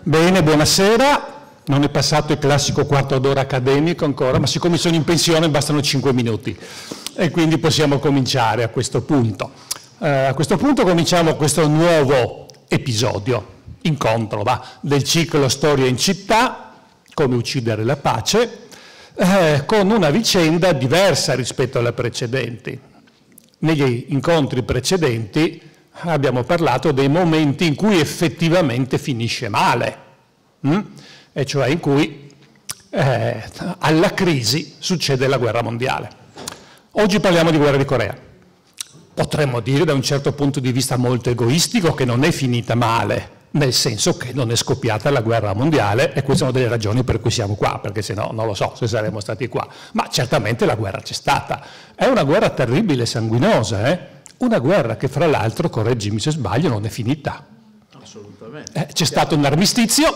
Bene, buonasera. Non è passato il classico quarto d'ora accademico ancora, ma siccome sono in pensione bastano 5 minuti e quindi possiamo cominciare a questo punto. A questo punto cominciamo questo nuovo episodio, incontro del ciclo Storia in città, come uccidere la pace, con una vicenda diversa rispetto alle precedenti. Negli incontri precedenti abbiamo parlato dei momenti in cui effettivamente finisce male, e cioè in cui alla crisi succede la guerra mondiale. Oggi parliamo di guerra di Corea. Potremmo dire da un certo punto di vista molto egoistico che non è finita male, nel senso che non è scoppiata la guerra mondiale, e queste sono delle ragioni per cui siamo qua, perché se no non lo so se saremmo stati qua, ma certamente la guerra c'è stata. È una guerra terribile e sanguinosa, Una guerra che fra l'altro, correggimi se sbaglio, non è finita. Assolutamente. C'è stato un armistizio.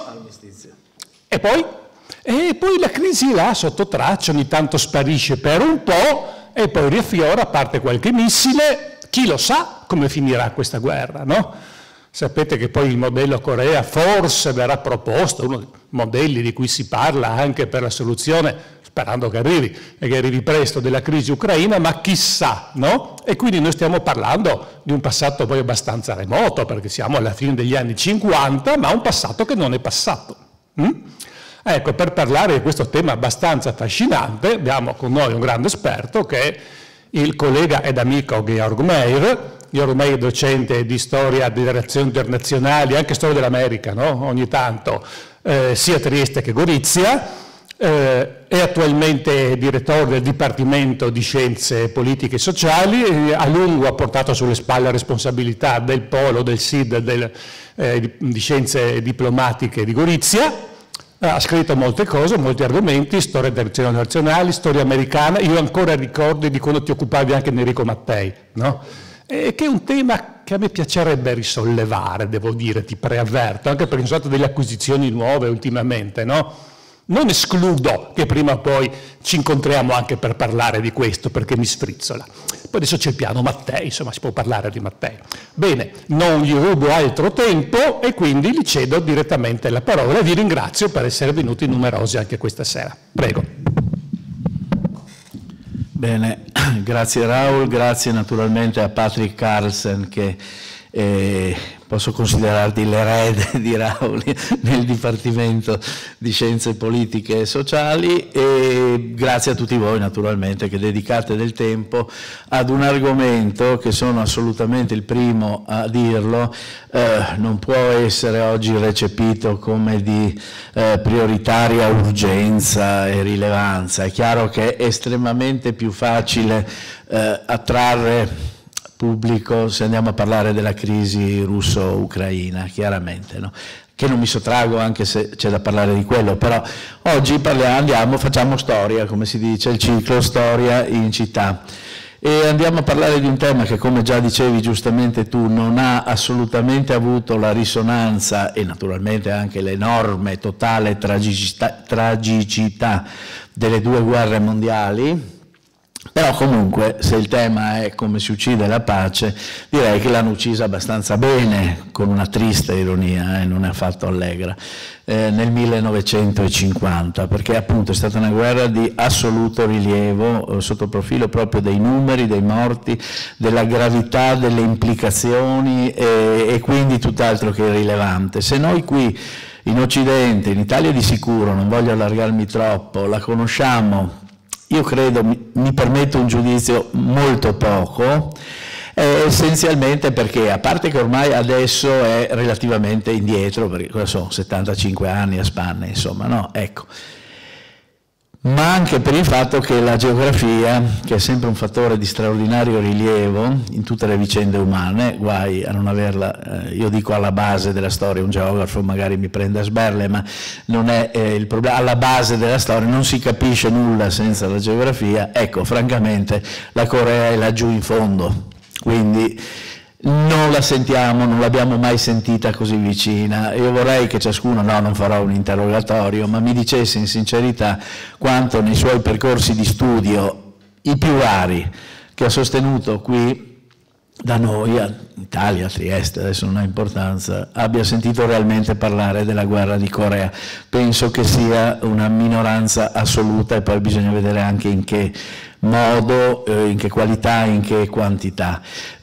E poi la crisi là sotto traccia, ogni tanto sparisce per un po' e poi riaffiora, parte qualche missile, chi lo sa come finirà questa guerra, no? Sapete che poi il modello Corea forse verrà proposto, uno dei modelli di cui si parla anche per la soluzione, sperando che arrivi e che arrivi presto, della crisi ucraina, ma chissà, no? E quindi noi stiamo parlando di un passato poi abbastanza remoto, perché siamo alla fine degli anni 50, ma un passato che non è passato. Ecco, per parlare di questo tema abbastanza affascinante abbiamo con noi un grande esperto che è il collega ed amico Georg Meyer. Georg Meyer è docente di storia delle relazioni internazionali, anche storia dell'America, no? Ogni tanto, sia a Trieste che Gorizia, è attualmente direttore del Dipartimento di Scienze Politiche e Sociali, a lungo ha portato sulle spalle la responsabilità del polo del SID di Scienze Diplomatiche di Gorizia. Ha scritto molte cose, molti argomenti, storia internazionale, storia americana. Io ancora ricordo di quando ti occupavi anche di Enrico Mattei, no? Che è un tema che a me piacerebbe risollevare, devo dire, ti preavverto, anche perché sono state delle acquisizioni nuove ultimamente, no? Non escludo che prima o poi ci incontriamo anche per parlare di questo, perché mi sfrizzola. Poi adesso c'è il piano Mattei, insomma si può parlare di Mattei. Bene, non gli rubo altro tempo e quindi gli cedo direttamente la parola e vi ringrazio per essere venuti numerosi anche questa sera. Prego. Bene, grazie Raul, grazie naturalmente a Patrick Carlsen che posso considerarti l'erede di Raul nel Dipartimento di Scienze Politiche e Sociali, e grazie a tutti voi naturalmente che dedicate del tempo ad un argomento che, sono assolutamente il primo a dirlo, non può essere oggi recepito come di prioritaria urgenza e rilevanza. È chiaro che è estremamente più facile attrarre pubblico se andiamo a parlare della crisi russo-ucraina, chiaramente, no? Che non mi sottraggo anche se c'è da parlare di quello, però oggi facciamo storia, come si dice, il ciclo Storia in città, e andiamo a parlare di un tema che, come già dicevi giustamente tu, non ha assolutamente avuto la risonanza e naturalmente anche l'enorme, totale tragicità delle due guerre mondiali. Però comunque, se il tema è come si uccide la pace, direi che l'hanno uccisa abbastanza bene, con una triste ironia, non è affatto allegra, nel 1950, perché appunto è stata una guerra di assoluto rilievo sotto il profilo proprio dei numeri, dei morti, della gravità delle implicazioni e quindi tutt'altro che rilevante. Se noi qui in Occidente, in Italia di sicuro, non voglio allargarmi troppo, la conosciamo, io credo, mi permetto un giudizio, molto poco, essenzialmente perché, a parte che ormai adesso è relativamente indietro, perché cosa sono, 75 anni a spanne, insomma, no? Ecco. Ma anche per il fatto che la geografia, che è sempre un fattore di straordinario rilievo in tutte le vicende umane, guai a non averla, io dico alla base della storia, un geografo magari mi prende a sberle, ma non è il problema, alla base della storia non si capisce nulla senza la geografia. Ecco, francamente la Corea è laggiù in fondo, quindi non la sentiamo, non l'abbiamo mai sentita così vicina. Io vorrei che ciascuno, no, non farò un interrogatorio, ma mi dicesse in sincerità quanto nei suoi percorsi di studio, i più vari che ha sostenuto qui, da noi, in Italia, a Trieste, adesso non ha importanza, abbia sentito realmente parlare della guerra di Corea. Penso che sia una minoranza assoluta, e poi bisogna vedere anche in che modo, in che qualità, in che quantità.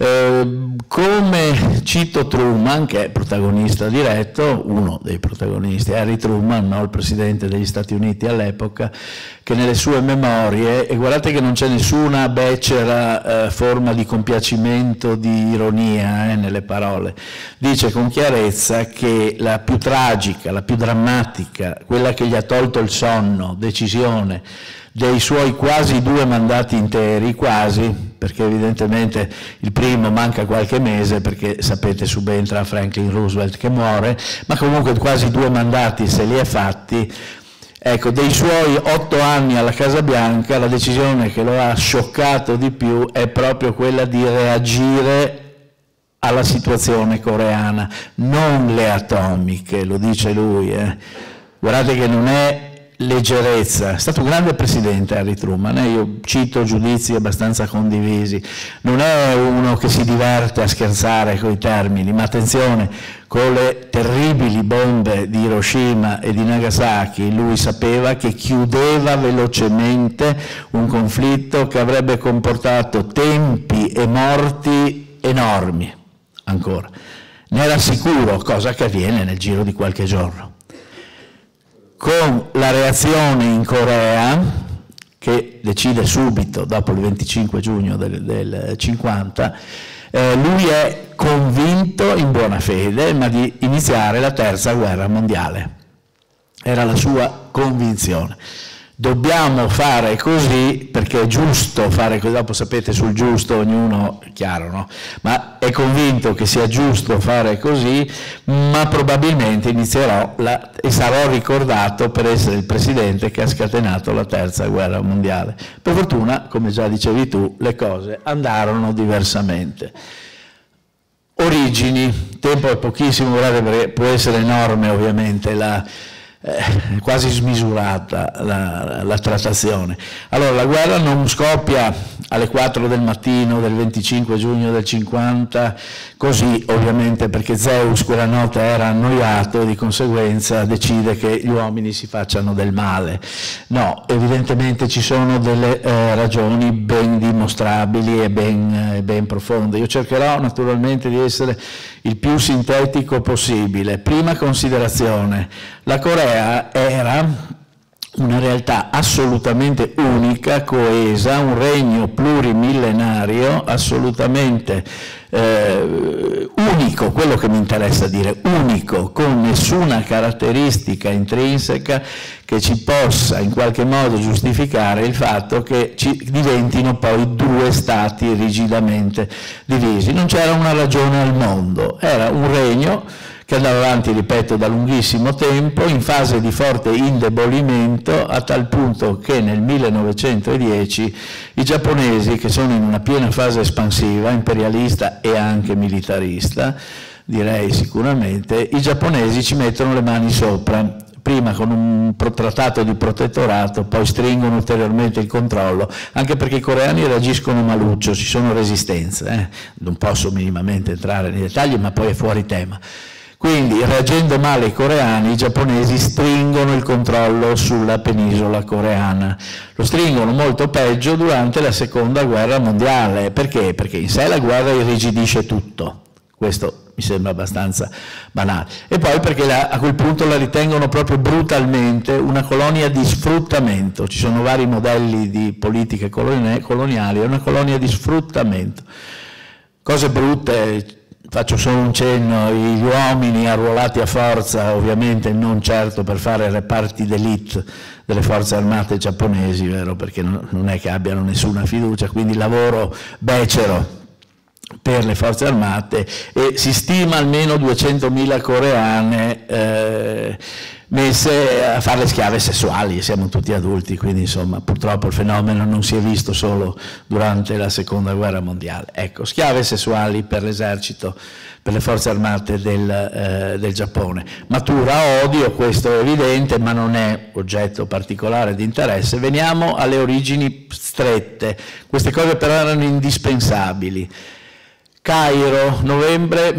Come cito Truman, che è protagonista diretto, uno dei protagonisti, Harry Truman, no? Il presidente degli Stati Uniti all'epoca, che nelle sue memorie, e guardate che non c'è nessuna becera forma di compiacimento, di ironia nelle parole, dice con chiarezza che la più tragica, la più drammatica, quella che gli ha tolto il sonno, decisione dei suoi quasi 2 mandati interi, quasi, perché evidentemente il primo manca qualche mese, perché sapete subentra Franklin Roosevelt che muore, ma comunque quasi 2 mandati se li è fatti. Ecco, dei suoi 8 anni alla Casa Bianca, la decisione che lo ha scioccato di più è proprio quella di reagire alla situazione coreana, non le atomiche, lo dice lui. Guardate che non è leggerezza, è stato un grande presidente Harry Truman, io cito giudizi abbastanza condivisi, non è uno che si diverte a scherzare con i termini, ma attenzione, con le terribili bombe di Hiroshima e di Nagasaki lui sapeva che chiudeva velocemente un conflitto che avrebbe comportato tempi e morti enormi ancora, ne era sicuro, cosa che avviene nel giro di qualche giorno. Con la reazione in Corea, che decide subito, dopo il 25 giugno del 50, lui è convinto, in buona fede, ma di iniziare la terza guerra mondiale. Era la sua convinzione. Dobbiamo fare così perché è giusto fare così, dopo sapete sul giusto ognuno, chiaro, no? Ma è convinto che sia giusto fare così, ma probabilmente inizierò e sarò ricordato per essere il presidente che ha scatenato la terza guerra mondiale. Per fortuna, come già dicevi tu, le cose andarono diversamente. Origini, tempo è pochissimo, guardate, perché può essere enorme ovviamente quasi smisurata la trattazione. Allora, la guerra non scoppia alle 4 del mattino del 25 giugno del 50, così ovviamente perché Zeus quella notte era annoiato e di conseguenza decide che gli uomini si facciano del male. No, evidentemente ci sono delle ragioni ben dimostrabili e ben profonde. Io cercherò naturalmente di essere il più sintetico possibile. Prima considerazione, la Corea era una realtà assolutamente unica, coesa, un regno plurimillenario, assolutamente unico, quello che mi interessa dire, unico, con nessuna caratteristica intrinseca che ci possa in qualche modo giustificare il fatto che ci diventino poi 2 stati rigidamente divisi. Non c'era una ragione al mondo, era un regno che andava avanti, ripeto, da lunghissimo tempo, in fase di forte indebolimento, a tal punto che nel 1910 i giapponesi, che sono in una piena fase espansiva, imperialista e anche militarista, direi sicuramente, i giapponesi ci mettono le mani sopra, prima con un trattato di protettorato, poi stringono ulteriormente il controllo, anche perché i coreani reagiscono maluccio, ci sono resistenze, non posso minimamente entrare nei dettagli, ma poi è fuori tema. Quindi, reagendo male i coreani, i giapponesi stringono il controllo sulla penisola coreana. Lo stringono molto peggio durante la seconda guerra mondiale. Perché? Perché in sé la guerra irrigidisce tutto. Questo mi sembra abbastanza banale. E poi perché a quel punto la ritengono proprio brutalmente una colonia di sfruttamento. Ci sono vari modelli di politiche coloniali, è una colonia di sfruttamento. Cose brutte. Faccio solo un cenno, gli uomini arruolati a forza, ovviamente non certo per fare reparti d'élite delle forze armate giapponesi, vero? Perché non è che abbiano nessuna fiducia, quindi lavoro becero per le forze armate, e si stima almeno 200.000 coreane messe a fare le schiave sessuali, siamo tutti adulti, quindi insomma purtroppo il fenomeno non si è visto solo durante la seconda guerra mondiale. Ecco, schiave sessuali per l'esercito, per le forze armate del Giappone. Matura odio, questo è evidente, ma non è oggetto particolare di interesse. Veniamo alle origini strette, queste cose però erano indispensabili. Cairo, novembre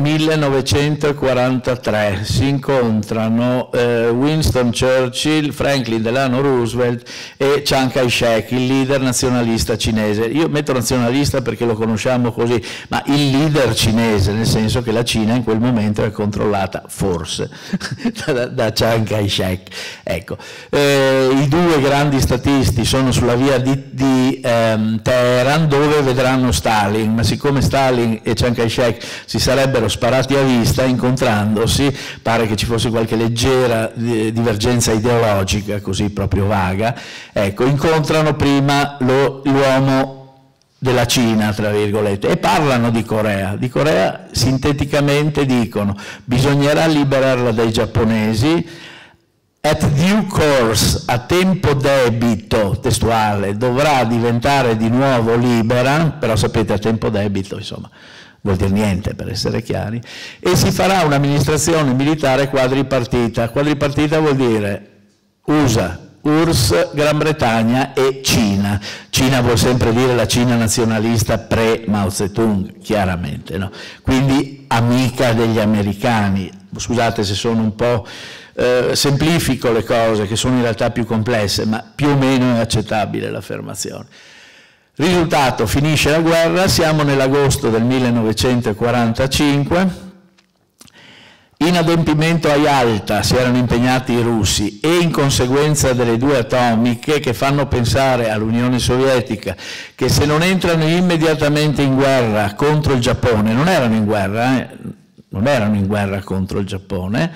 1943, si incontrano Winston Churchill, Franklin Delano Roosevelt e Chiang Kai-shek, il leader nazionalista cinese. Io metto nazionalista perché lo conosciamo così, ma il leader cinese, nel senso che la Cina in quel momento è controllata, forse, da Chiang Kai-shek. Ecco, i due grandi statisti sono sulla via di Teheran, dove vedranno Stalin, ma siccome Stalin e Chiang Kai-shek si sarebbero sparati a vista incontrandosi, pare che ci fosse qualche leggera divergenza ideologica, così proprio vaga, ecco, incontrano prima l'uomo della Cina, tra virgolette, e parlano di Corea. Di Corea sinteticamente dicono: bisognerà liberarla dai giapponesi, at due course, a tempo debito, testuale, dovrà diventare di nuovo libera, però sapete, a tempo debito, insomma, vuol dire niente, per essere chiari, e si farà un'amministrazione militare quadripartita. Quadripartita vuol dire USA, URSS, Gran Bretagna e Cina. Cina vuol sempre dire la Cina nazionalista pre-Mao Zedong, chiaramente, no? Quindi amica degli americani. Scusate se sono un po'... semplifico le cose, che sono in realtà più complesse, ma più o meno è accettabile l'affermazione. Risultato: finisce la guerra, siamo nell'agosto del 1945, in adempimento a Yalta si erano impegnati i russi, e in conseguenza delle due atomiche che fanno pensare all'Unione Sovietica che se non entrano immediatamente in guerra contro il Giappone, non erano in guerra contro il Giappone,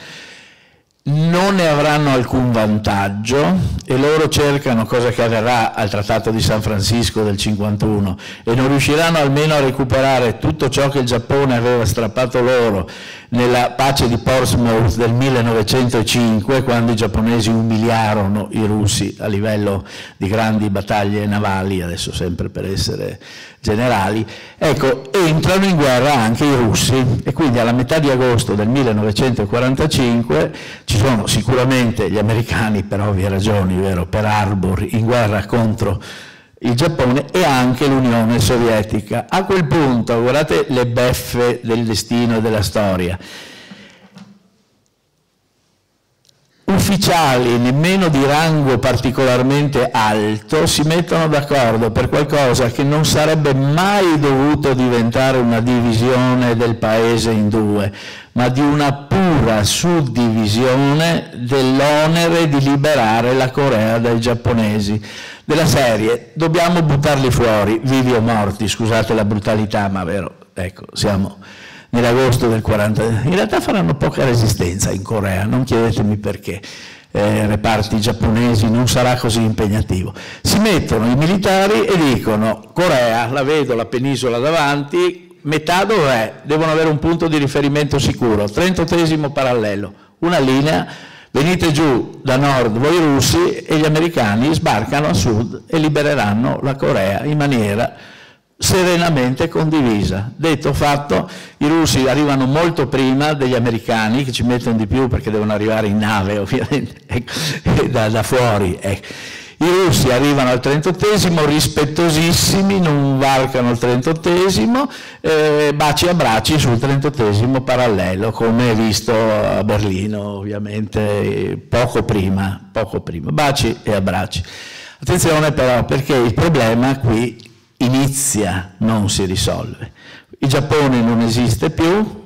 non ne avranno alcun vantaggio, e loro cercano, cosa che avverrà al Trattato di San Francisco del 51, e non riusciranno almeno a recuperare tutto ciò che il Giappone aveva strappato loro nella pace di Portsmouth del 1905, quando i giapponesi umiliarono i russi a livello di grandi battaglie navali, adesso sempre per essere generali. Ecco, entrano in guerra anche i russi, e quindi alla metà di agosto del 1945 ci sono sicuramente gli americani, per ovvie ragioni, vero, per Harbor, in guerra contro il Giappone, e anche l'Unione Sovietica. A quel punto, guardate le beffe del destino e della storia, ufficiali nemmeno di rango particolarmente alto si mettono d'accordo per qualcosa che non sarebbe mai dovuto diventare una divisione del paese in due, ma di una pura suddivisione dell'onere di liberare la Corea dai giapponesi. Della serie, dobbiamo buttarli fuori, vivi o morti, scusate la brutalità, ma vero, ecco, siamo nell'agosto del 40. In realtà faranno poca resistenza in Corea, non chiedetemi perché. Reparti giapponesi, non sarà così impegnativo. Si mettono i militari e dicono: Corea, la vedo, la penisola davanti, metà dov'è? Devono avere un punto di riferimento sicuro, 38° parallelo, una linea, venite giù da nord voi russi e gli americani sbarcano a sud e libereranno la Corea in maniera serenamente condivisa. Detto fatto, i russi arrivano molto prima degli americani, che ci mettono di più perché devono arrivare in nave ovviamente, da fuori. I russi arrivano al 38°, rispettosissimi, non varcano il 38°, baci e abbracci sul 38° parallelo, come visto a Berlino ovviamente poco prima, baci e abbracci. Attenzione però, perché il problema qui inizia, non si risolve. Il Giappone non esiste più,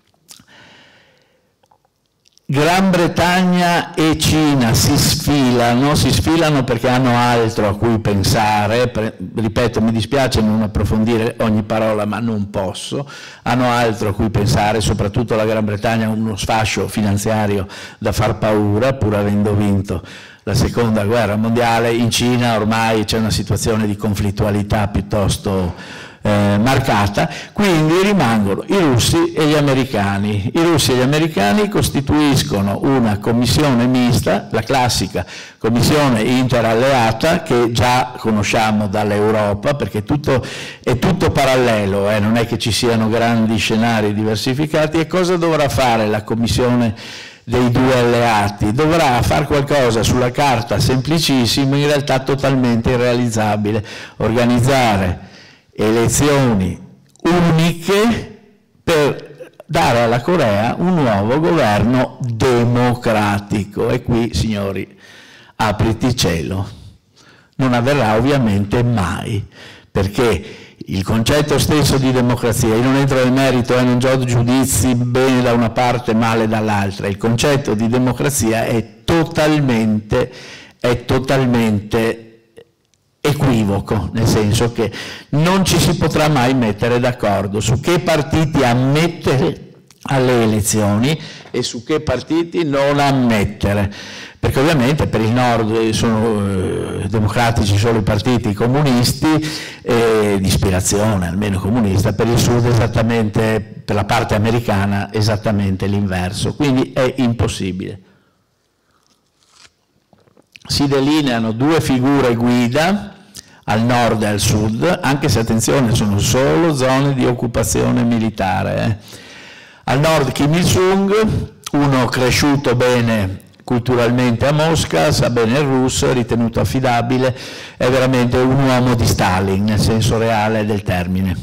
Gran Bretagna e Cina si sfilano perché hanno altro a cui pensare, ripeto, mi dispiace non approfondire ogni parola, ma non posso, hanno altro a cui pensare, soprattutto la Gran Bretagna ha uno sfascio finanziario da far paura, pur avendo vinto la seconda guerra mondiale. In Cina ormai c'è una situazione di conflittualità piuttosto marcata, quindi rimangono i russi e gli americani. I russi e gli americani costituiscono una commissione mista, la classica commissione interalleata che già conosciamo dall'Europa, perché è tutto parallelo, non è che ci siano grandi scenari diversificati. E cosa dovrà fare la commissione dei due alleati? Dovrà fare qualcosa sulla carta semplicissimo, in realtà totalmente irrealizzabile: organizzare elezioni uniche per dare alla Corea un nuovo governo democratico. E qui, signori, apriti cielo. Non avverrà ovviamente mai, perché il concetto stesso di democrazia, io non entro nel merito e non do giudizi bene da una parte, male dall'altra, il concetto di democrazia è totalmente equivoco, nel senso che non ci si potrà mai mettere d'accordo su che partiti ammettere alle elezioni e su che partiti non ammettere, perché ovviamente per il nord sono democratici solo i partiti comunisti, di ispirazione almeno comunista, per il sud esattamente, per la parte americana esattamente l'inverso, quindi è impossibile. Si delineano due figure guida, al nord e al sud, anche se attenzione sono solo zone di occupazione militare. Al nord Kim Il-sung, uno cresciuto bene culturalmente a Mosca, sa bene il russo, è ritenuto affidabile, è veramente un uomo di Stalin nel senso reale del termine.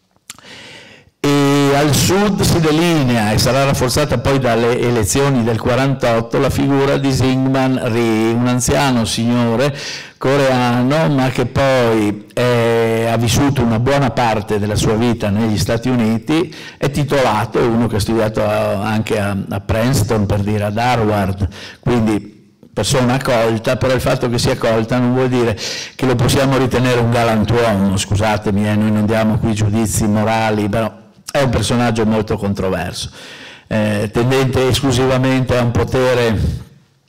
E al sud si delinea, e sarà rafforzata poi dalle elezioni del 48, la figura di Syngman Rhee, un anziano signore coreano, ma che poi ha vissuto una buona parte della sua vita negli Stati Uniti, è titolato, è uno che ha studiato anche a Princeton, per dire, ad Harvard, quindi persona colta, però il fatto che sia colta non vuol dire che lo possiamo ritenere un galantuomo, scusatemi, noi non diamo qui giudizi morali, però è un personaggio molto controverso, tendente esclusivamente a un potere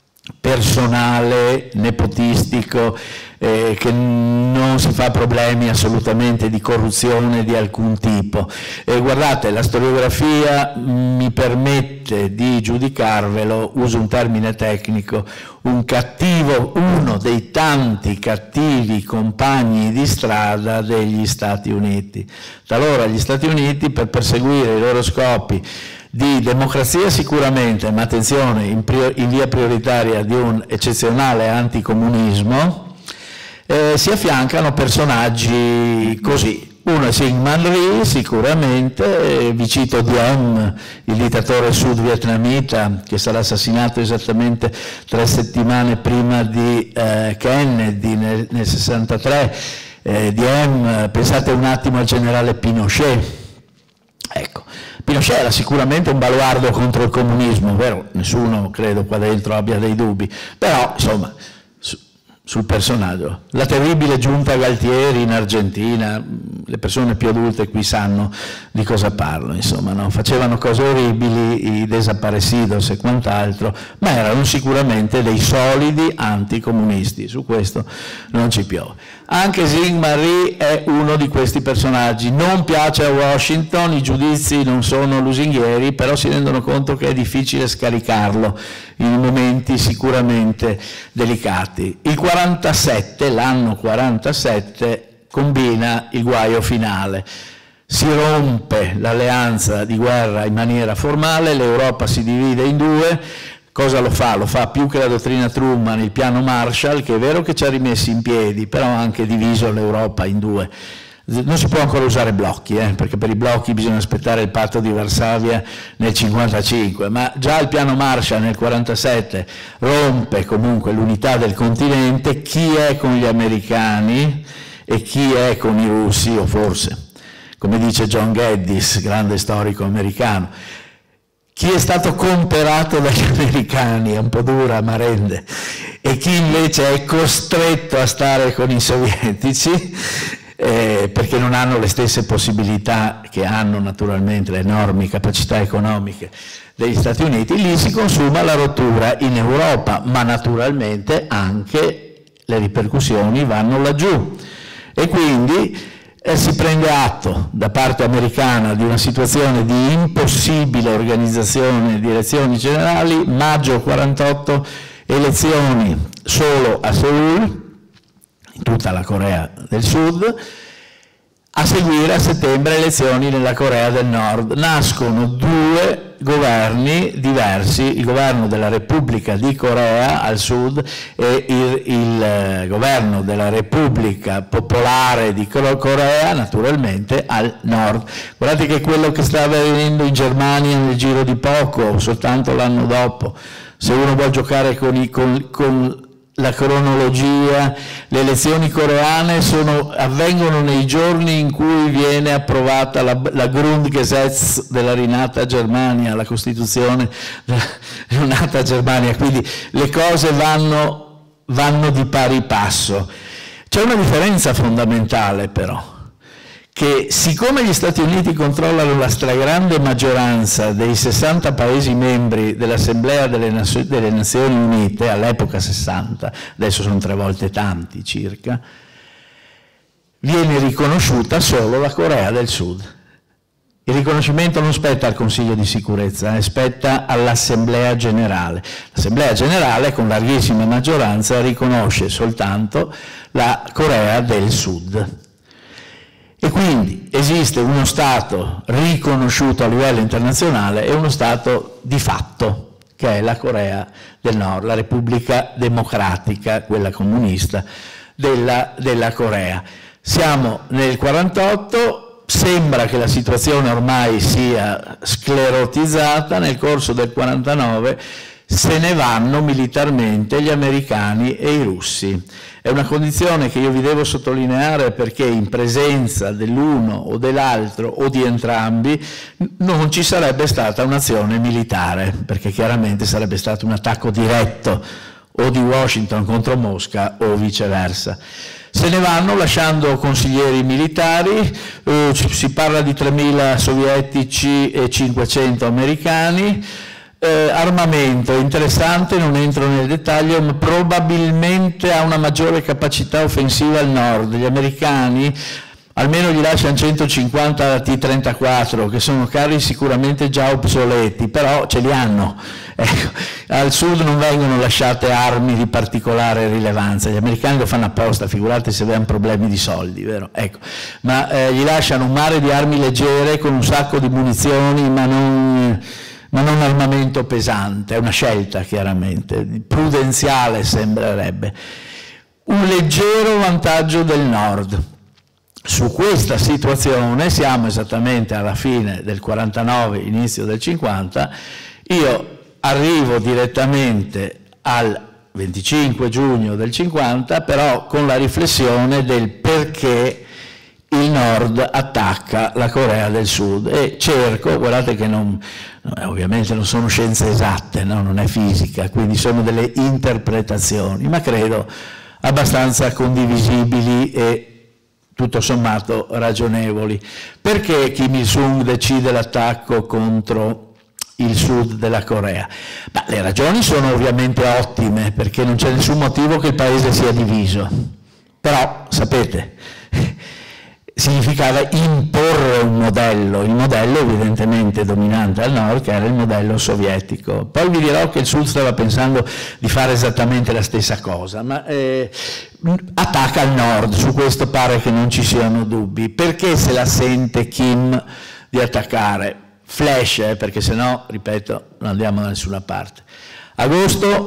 personale, nepotistico, che non si fa problemi assolutamente di corruzione di alcun tipo. Guardate, la storiografia mi permette di giudicarvelo, uso un termine tecnico, un cattivo, uno dei tanti cattivi compagni di strada degli Stati Uniti. Talora gli Stati Uniti, per perseguire i loro scopi di democrazia sicuramente, ma attenzione, in via prioritaria di un eccezionale anticomunismo, si affiancano personaggi così. Uno è Syngman Rhee, sicuramente, vi cito Diem, il dittatore sud-vietnamita che sarà assassinato esattamente 3 settimane prima di Kennedy nel 63. Diem, pensate un attimo al generale Pinochet. Ecco, Pinochet era sicuramente un baluardo contro il comunismo, vero? Nessuno, credo, qua dentro abbia dei dubbi, però, insomma, sul personaggio. La terribile giunta Galtieri in Argentina, le persone più adulte qui sanno di cosa parlo, insomma, no? Facevano cose orribili, i desaparecidos e quant'altro, ma erano sicuramente dei solidi anticomunisti, su questo non ci piove. Anche Syngman Rhee è uno di questi personaggi, non piace a Washington, i giudizi non sono lusinghieri, però si rendono conto che è difficile scaricarlo in momenti sicuramente delicati. Il 47, l'anno 47, combina il guaio finale. Si rompe l'alleanza di guerra in maniera formale, l'Europa si divide in due. Cosa lo fa? Lo fa più che la dottrina Truman, il piano Marshall, che è vero che ci ha rimessi in piedi, però ha anche diviso l'Europa in due. Non si può ancora usare blocchi, perché per i blocchi bisogna aspettare il patto di Varsavia nel 55, ma già il piano Marshall nel 47 rompe comunque l'unità del continente, chi è con gli americani e chi è con i russi, o forse, come dice John Geddes, grande storico americano, chi è stato comperato dagli americani, è un po' dura ma rende, e chi invece è costretto a stare con i sovietici, perché non hanno le stesse possibilità che hanno naturalmente le enormi capacità economiche degli Stati Uniti, lì si consuma la rottura in Europa, ma naturalmente anche le ripercussioni vanno laggiù. E quindi si prende atto da parte americana di una situazione di impossibile organizzazione di elezioni generali, maggio 48, elezioni solo a Seoul, in tutta la Corea del Sud, A seguire, a settembre, elezioni nella Corea del Nord. Nascono due governi diversi, il governo della Repubblica di Corea al sud e il governo della Repubblica Popolare di Corea, naturalmente, al nord. Guardate che quello che sta avvenendo in Germania nel giro di poco, soltanto l'anno dopo, se uno vuole giocare con la cronologia, le elezioni coreane avvengono nei giorni in cui viene approvata la Grundgesetz della rinata Germania, la Costituzione della rinata Germania, quindi le cose vanno di pari passo. C'è una differenza fondamentale però, che siccome gli Stati Uniti controllano la stragrande maggioranza dei 60 Paesi membri dell'Assemblea delle Nazioni Unite, all'epoca 60, adesso sono 3 volte tanti circa, viene riconosciuta solo la Corea del Sud. Il riconoscimento non spetta al Consiglio di sicurezza, spetta all'Assemblea Generale. L'Assemblea Generale, con larghissima maggioranza, riconosce soltanto la Corea del Sud. E quindi esiste uno Stato riconosciuto a livello internazionale e uno Stato di fatto, che è la Corea del Nord, la Repubblica Democratica, quella comunista, della Corea. Siamo nel 1948, sembra che la situazione ormai sia sclerotizzata, nel corso del 1949 se ne vanno militarmente gli americani e i russi. È una condizione che io vi devo sottolineare perché in presenza dell'uno o dell'altro o di entrambi non ci sarebbe stata un'azione militare, perché chiaramente sarebbe stato un attacco diretto o di Washington contro Mosca o viceversa. Se ne vanno lasciando consiglieri militari, si parla di 3.000 sovietici e 500 americani. Armamento, interessante, non entro nel dettaglio, ma probabilmente ha una maggiore capacità offensiva al nord. Gli americani almeno gli lasciano 150 T-34, che sono carri sicuramente già obsoleti, però ce li hanno. Ecco, al sud non vengono lasciate armi di particolare rilevanza, gli americani lo fanno apposta, figurate se avevano problemi di soldi, vero? Ecco. Ma gli lasciano un mare di armi leggere con un sacco di munizioni, ma non armamento pesante, è una scelta chiaramente, prudenziale sembrerebbe. Un leggero vantaggio del nord. Su questa situazione siamo esattamente alla fine del 49, inizio del 50, io arrivo direttamente al 25 giugno del 50, però con la riflessione del perché il nord attacca la Corea del Sud e cerco, guardate che ovviamente non sono scienze esatte, no? Non è fisica, quindi sono delle interpretazioni, ma credo abbastanza condivisibili e tutto sommato ragionevoli. Perché Kim Il-sung decide l'attacco contro il sud della Corea? Ma le ragioni sono ovviamente ottime, perché non c'è nessun motivo che il paese sia diviso, però sapete, significava imporre un modello, il modello evidentemente dominante al nord, che era il modello sovietico. Poi vi dirò che il sud stava pensando di fare esattamente la stessa cosa, ma attacca al nord, su questo pare che non ci siano dubbi. Perché se la sente Kim di attaccare? Flash, perché sennò, ripeto, non andiamo da nessuna parte. Agosto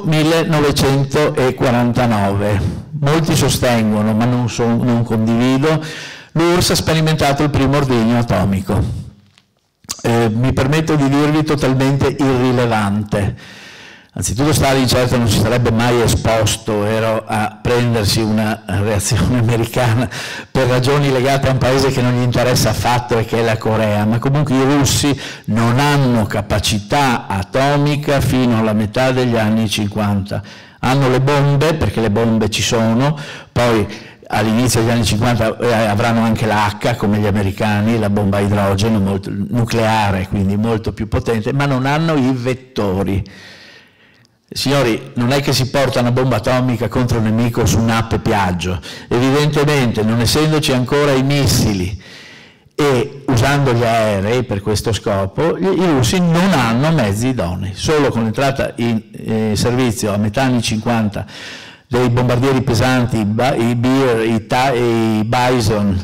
1949, molti sostengono, ma non condivido, l'URSS ha sperimentato il primo ordigno atomico. Mi permetto di dirvi totalmente irrilevante. Anzitutto Stalin certo non si sarebbe mai esposto a prendersi una reazione americana per ragioni legate a un paese che non gli interessa affatto e che è la Corea, ma comunque i russi non hanno capacità atomica fino alla metà degli anni 50. Hanno le bombe, perché le bombe ci sono, poi all'inizio degli anni 50 avranno anche la H come gli americani, la bomba a idrogeno nucleare, quindi molto più potente, ma non hanno i vettori. Signori, non è che si porta una bomba atomica contro un nemico su un'ape Piaggio, evidentemente non essendoci ancora i missili e usando gli aerei per questo scopo, i russi non hanno mezzi idonei. Solo con l'entrata in servizio a metà anni 50 dei bombardieri pesanti, i Bear, i Bison,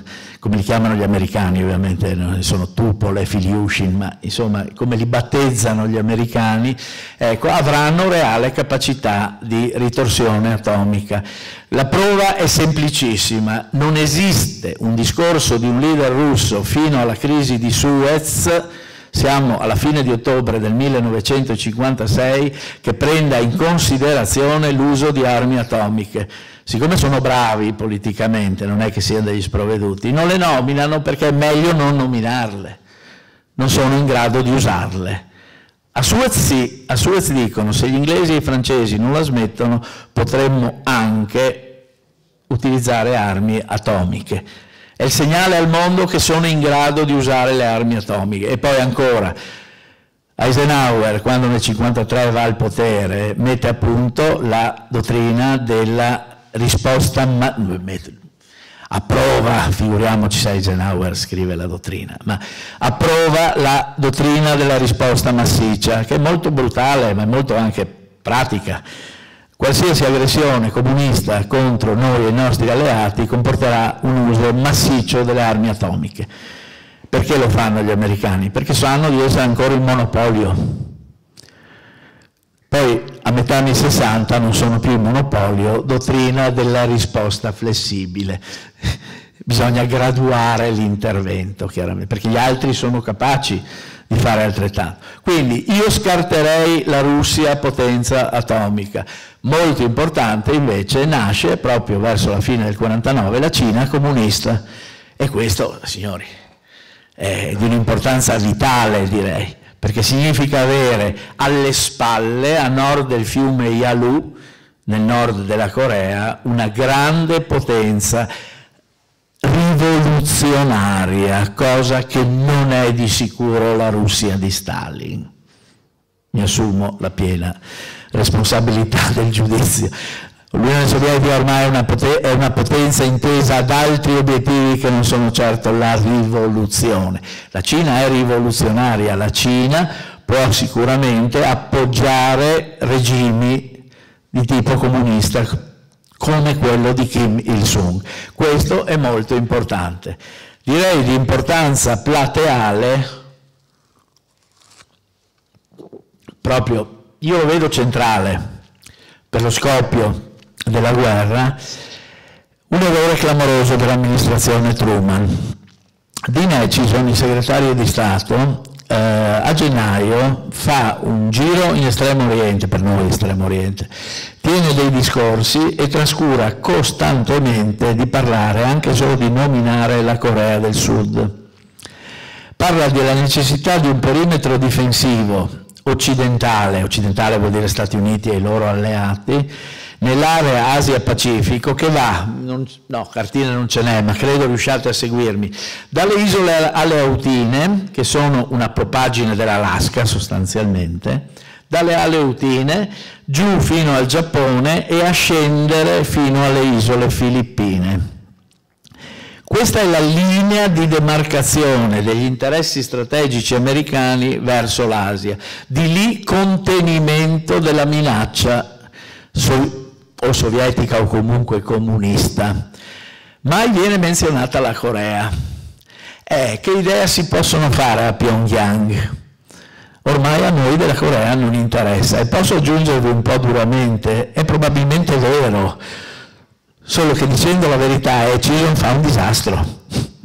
come li chiamano gli americani, ovviamente non sono Tupolev, Ilyushin, ma insomma come li battezzano gli americani, ecco, avranno reale capacità di ritorsione atomica. La prova è semplicissima: non esiste un discorso di un leader russo fino alla crisi di Suez, siamo alla fine di ottobre del 1956, che prenda in considerazione l'uso di armi atomiche. Siccome sono bravi politicamente, non è che siano degli sprovveduti, non le nominano perché è meglio non nominarle, non sono in grado di usarle. A Suez sì, a Suez dicono: se gli inglesi e i francesi non la smettono, potremmo anche utilizzare armi atomiche. È il segnale al mondo che sono in grado di usare le armi atomiche. E poi ancora, Eisenhower, quando nel 1953 va al potere, mette a punto la dottrina della risposta, approva, figuriamoci se Eisenhower scrive la dottrina, ma approva la dottrina della risposta massiccia, che è molto brutale, ma è molto anche pratica. Qualsiasi aggressione comunista contro noi e i nostri alleati comporterà un uso massiccio delle armi atomiche. Perché lo fanno gli americani? Perché sanno di essere ancora in monopolio. Poi a metà anni 60 non sono più in monopolio, dottrina della risposta flessibile. Bisogna graduare l'intervento, chiaramente, perché gli altri sono capaci di fare altrettanto. Quindi io scarterei la Russia potenza atomica. Molto importante invece nasce proprio verso la fine del 49 la Cina comunista, e questo, signori, è di un'importanza vitale, direi, perché significa avere alle spalle, a nord del fiume Yalu, nel nord della Corea, una grande potenza rivoluzionaria, cosa che non è di sicuro la Russia di Stalin. Mi assumo la piena responsabilità del giudizio. L'Unione Sovietica ormai è una potenza intesa ad altri obiettivi che non sono certo la rivoluzione. La Cina è rivoluzionaria, la Cina può sicuramente appoggiare regimi di tipo comunista come quello di Kim Il-sung. Questo è molto importante. Direi di importanza plateale, proprio io lo vedo centrale per lo scoppio della guerra, un errore clamoroso dell'amministrazione Truman. Dean Acheson, il segretario di Stato, a gennaio fa un giro in Estremo Oriente, per noi Estremo Oriente, tiene dei discorsi e trascura costantemente di parlare, anche solo di nominare la Corea del Sud. Parla della necessità di un perimetro difensivo occidentale vuol dire Stati Uniti e i loro alleati, nell'area Asia-Pacifico che va, no, cartina non ce n'è, ma credo riusciate a seguirmi, dalle isole Aleutine, che sono una propagine dell'Alaska sostanzialmente, dalle Aleutine giù fino al Giappone e a scendere fino alle isole Filippine. Questa è la linea di demarcazione degli interessi strategici americani verso l'Asia. Di lì contenimento della minaccia o sovietica o comunque comunista. Mai viene menzionata la Corea. Che idea si possono fare a Pyongyang? Ormai a noi della Corea non interessa, e posso aggiungervi un po' duramente, è probabilmente vero, solo che dicendo la verità Acheson fa un disastro.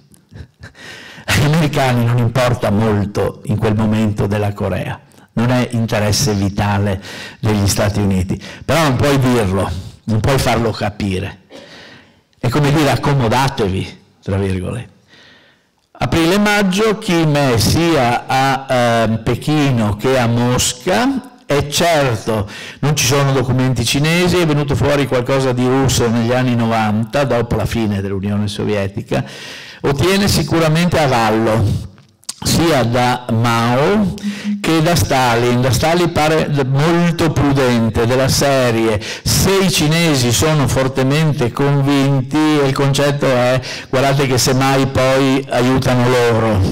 Agli americani non importa molto in quel momento della Corea, non è interesse vitale degli Stati Uniti, però non puoi dirlo, non puoi farlo capire. È come dire accomodatevi, tra virgolette. Aprile-maggio Kim è sia a Pechino che a Mosca. È certo, non ci sono documenti cinesi, è venuto fuori qualcosa di russo negli anni 90, dopo la fine dell'Unione Sovietica, ottiene sicuramente avallo, sia da Mao che da Stalin. Da Stalin pare molto prudente, della serie, se i cinesi sono fortemente convinti, il concetto è, guardate che semmai poi aiutano loro.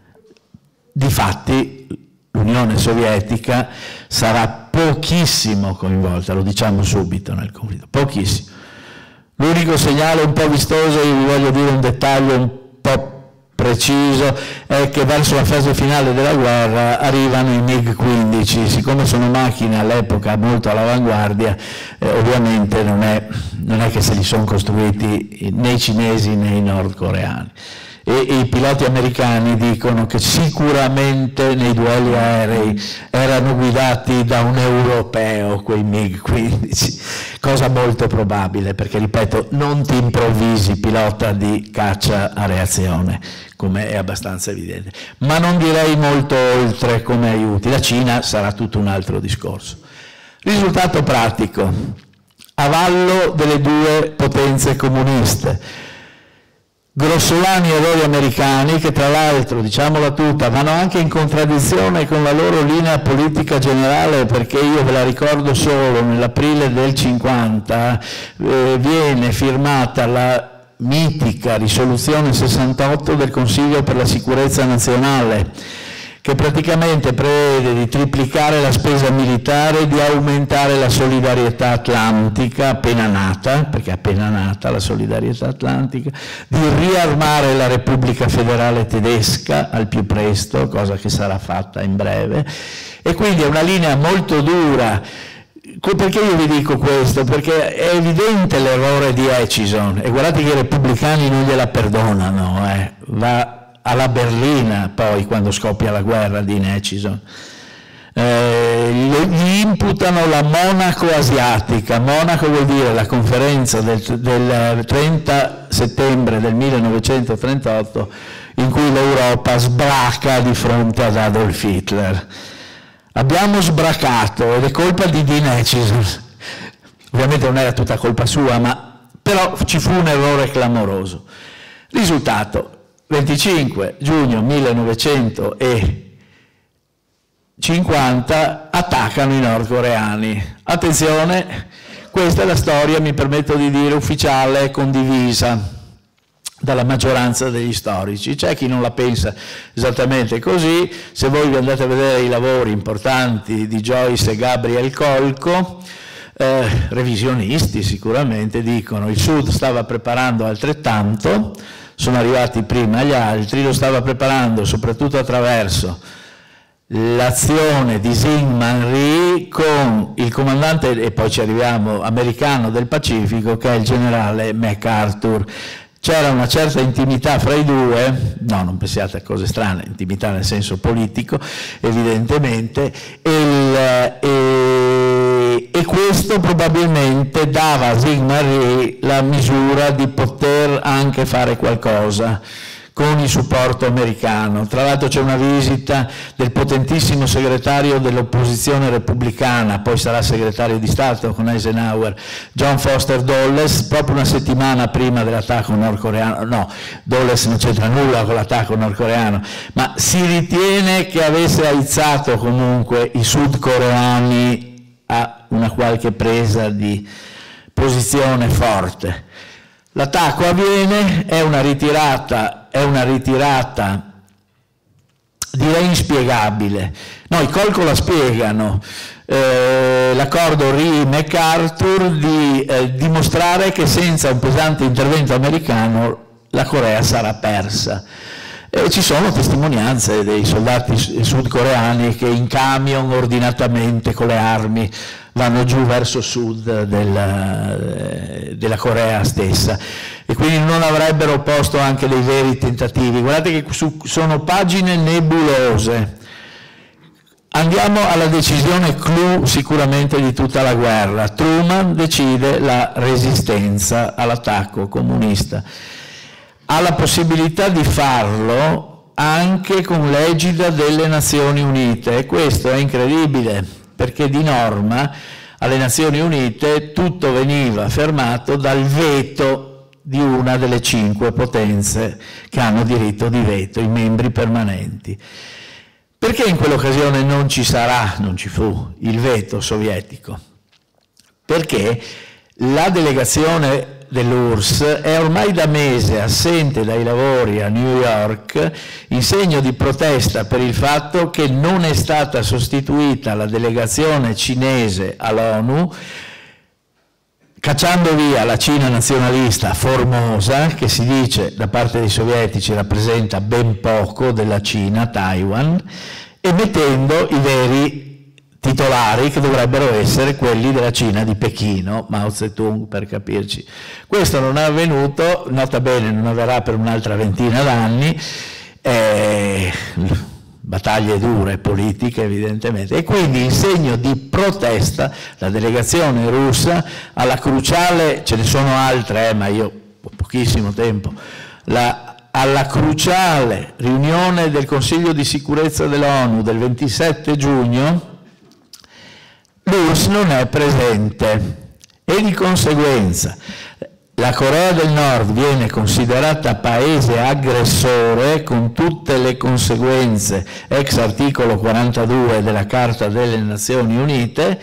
Difatti, l'Unione Sovietica sarà pochissimo coinvolta, lo diciamo subito nel conflitto, pochissimo. L'unico segnale un po' vistoso, io vi voglio dire un dettaglio po' preciso è che verso la fase finale della guerra arrivano i MiG-15, siccome sono macchine all'epoca molto all'avanguardia, ovviamente non è che se li sono costruiti né i cinesi né i nordcoreani. E i piloti americani dicono che sicuramente nei duelli aerei erano guidati da un europeo quei MiG-15, cosa molto probabile, perché ripeto, non ti improvvisi pilota di caccia a reazione, come è abbastanza evidente, ma non direi molto oltre come aiuti. La Cina sarà tutto un altro discorso. Risultato pratico: a vallo delle due potenze comuniste, grossolani errori americani che tra l'altro, diciamola tutta, vanno anche in contraddizione con la loro linea politica generale, perché io ve la ricordo solo, nell'aprile del 50 viene firmata la mitica risoluzione 68 del Consiglio per la sicurezza nazionale, che praticamente prevede di triplicare la spesa militare, di aumentare la solidarietà atlantica appena nata, perché è appena nata la solidarietà atlantica, di riarmare la Repubblica Federale Tedesca al più presto, cosa che sarà fatta in breve, e quindi è una linea molto dura. Perché io vi dico questo? Perché è evidente l'errore di Acheson, e guardate che i repubblicani non gliela perdonano, va alla berlina poi quando scoppia la guerra di Acheson. Gli imputano la Monaco asiatica. Monaco vuol dire la conferenza del 30 settembre del 1938 in cui l'Europa sbraca di fronte ad Adolf Hitler. Abbiamo sbracato ed è colpa di Dean Acheson. Ovviamente non era tutta colpa sua, ma però ci fu un errore clamoroso. Risultato: 25 giugno 1950 attaccano i nordcoreani. Attenzione, questa è la storia, mi permetto di dire, ufficiale, condivisa dalla maggioranza degli storici. C'è chi non la pensa esattamente così. Se voi vi andate a vedere i lavori importanti di Joyce e Gabriel Kolko, revisionisti sicuramente, dicono il Sud stava preparando altrettanto, sono arrivati prima gli altri, lo stava preparando soprattutto attraverso l'azione di Syngman Rhee con il comandante, e poi ci arriviamo, americano del Pacifico, che è il generale MacArthur. C'era una certa intimità fra i due, no, non pensiate a cose strane, intimità nel senso politico, evidentemente, e questo probabilmente dava a Syngman Rhee la misura di poter anche fare qualcosa con il supporto americano. Tra l'altro c'è una visita del potentissimo segretario dell'opposizione repubblicana, poi sarà segretario di Stato con Eisenhower, John Foster Dulles, proprio una settimana prima dell'attacco nordcoreano. No, Dulles non c'entra nulla con l'attacco nordcoreano, ma si ritiene che avesse aizzato comunque i sudcoreani a una qualche presa di posizione forte. L'attacco avviene, è una ritirata direi inspiegabile. No, i Kolko la spiegano, l'accordo Rhee-MacArthur di dimostrare che senza un pesante intervento americano la Corea sarà persa. Ci sono testimonianze dei soldati sudcoreani che in camion ordinatamente con le armi vanno giù verso sud della Corea stessa, e quindi non avrebbero posto anche dei veri tentativi. Guardate che sono pagine nebulose. Andiamo alla decisione clou sicuramente di tutta la guerra. Truman decide la resistenza all'attacco comunista. Ha la possibilità di farlo anche con l'egida delle Nazioni Unite, e questo è incredibile, perché di norma alle Nazioni Unite tutto veniva fermato dal veto di una delle 5 potenze che hanno diritto di veto, i membri permanenti. Perché in quell'occasione non ci fu il veto sovietico? Perché la delegazione dell'URSS è ormai da mese assente dai lavori a New York in segno di protesta per il fatto che non è stata sostituita la delegazione cinese all'ONU, cacciando via la Cina nazionalista formosa, che si dice da parte dei sovietici rappresenta ben poco della Cina, Taiwan, e mettendo i veri titolari che dovrebbero essere quelli della Cina di Pechino, Mao Zedong per capirci. Questo non è avvenuto, nota bene non avverrà per un'altra ventina d'anni, battaglie dure politiche evidentemente, e quindi in segno di protesta la delegazione russa alla cruciale, ce ne sono altre ma io ho pochissimo tempo, alla cruciale riunione del Consiglio di sicurezza dell'ONU del 27 giugno l'URSS non è presente e di conseguenza la Corea del Nord viene considerata paese aggressore con tutte le conseguenze ex articolo 42 della Carta delle Nazioni Unite.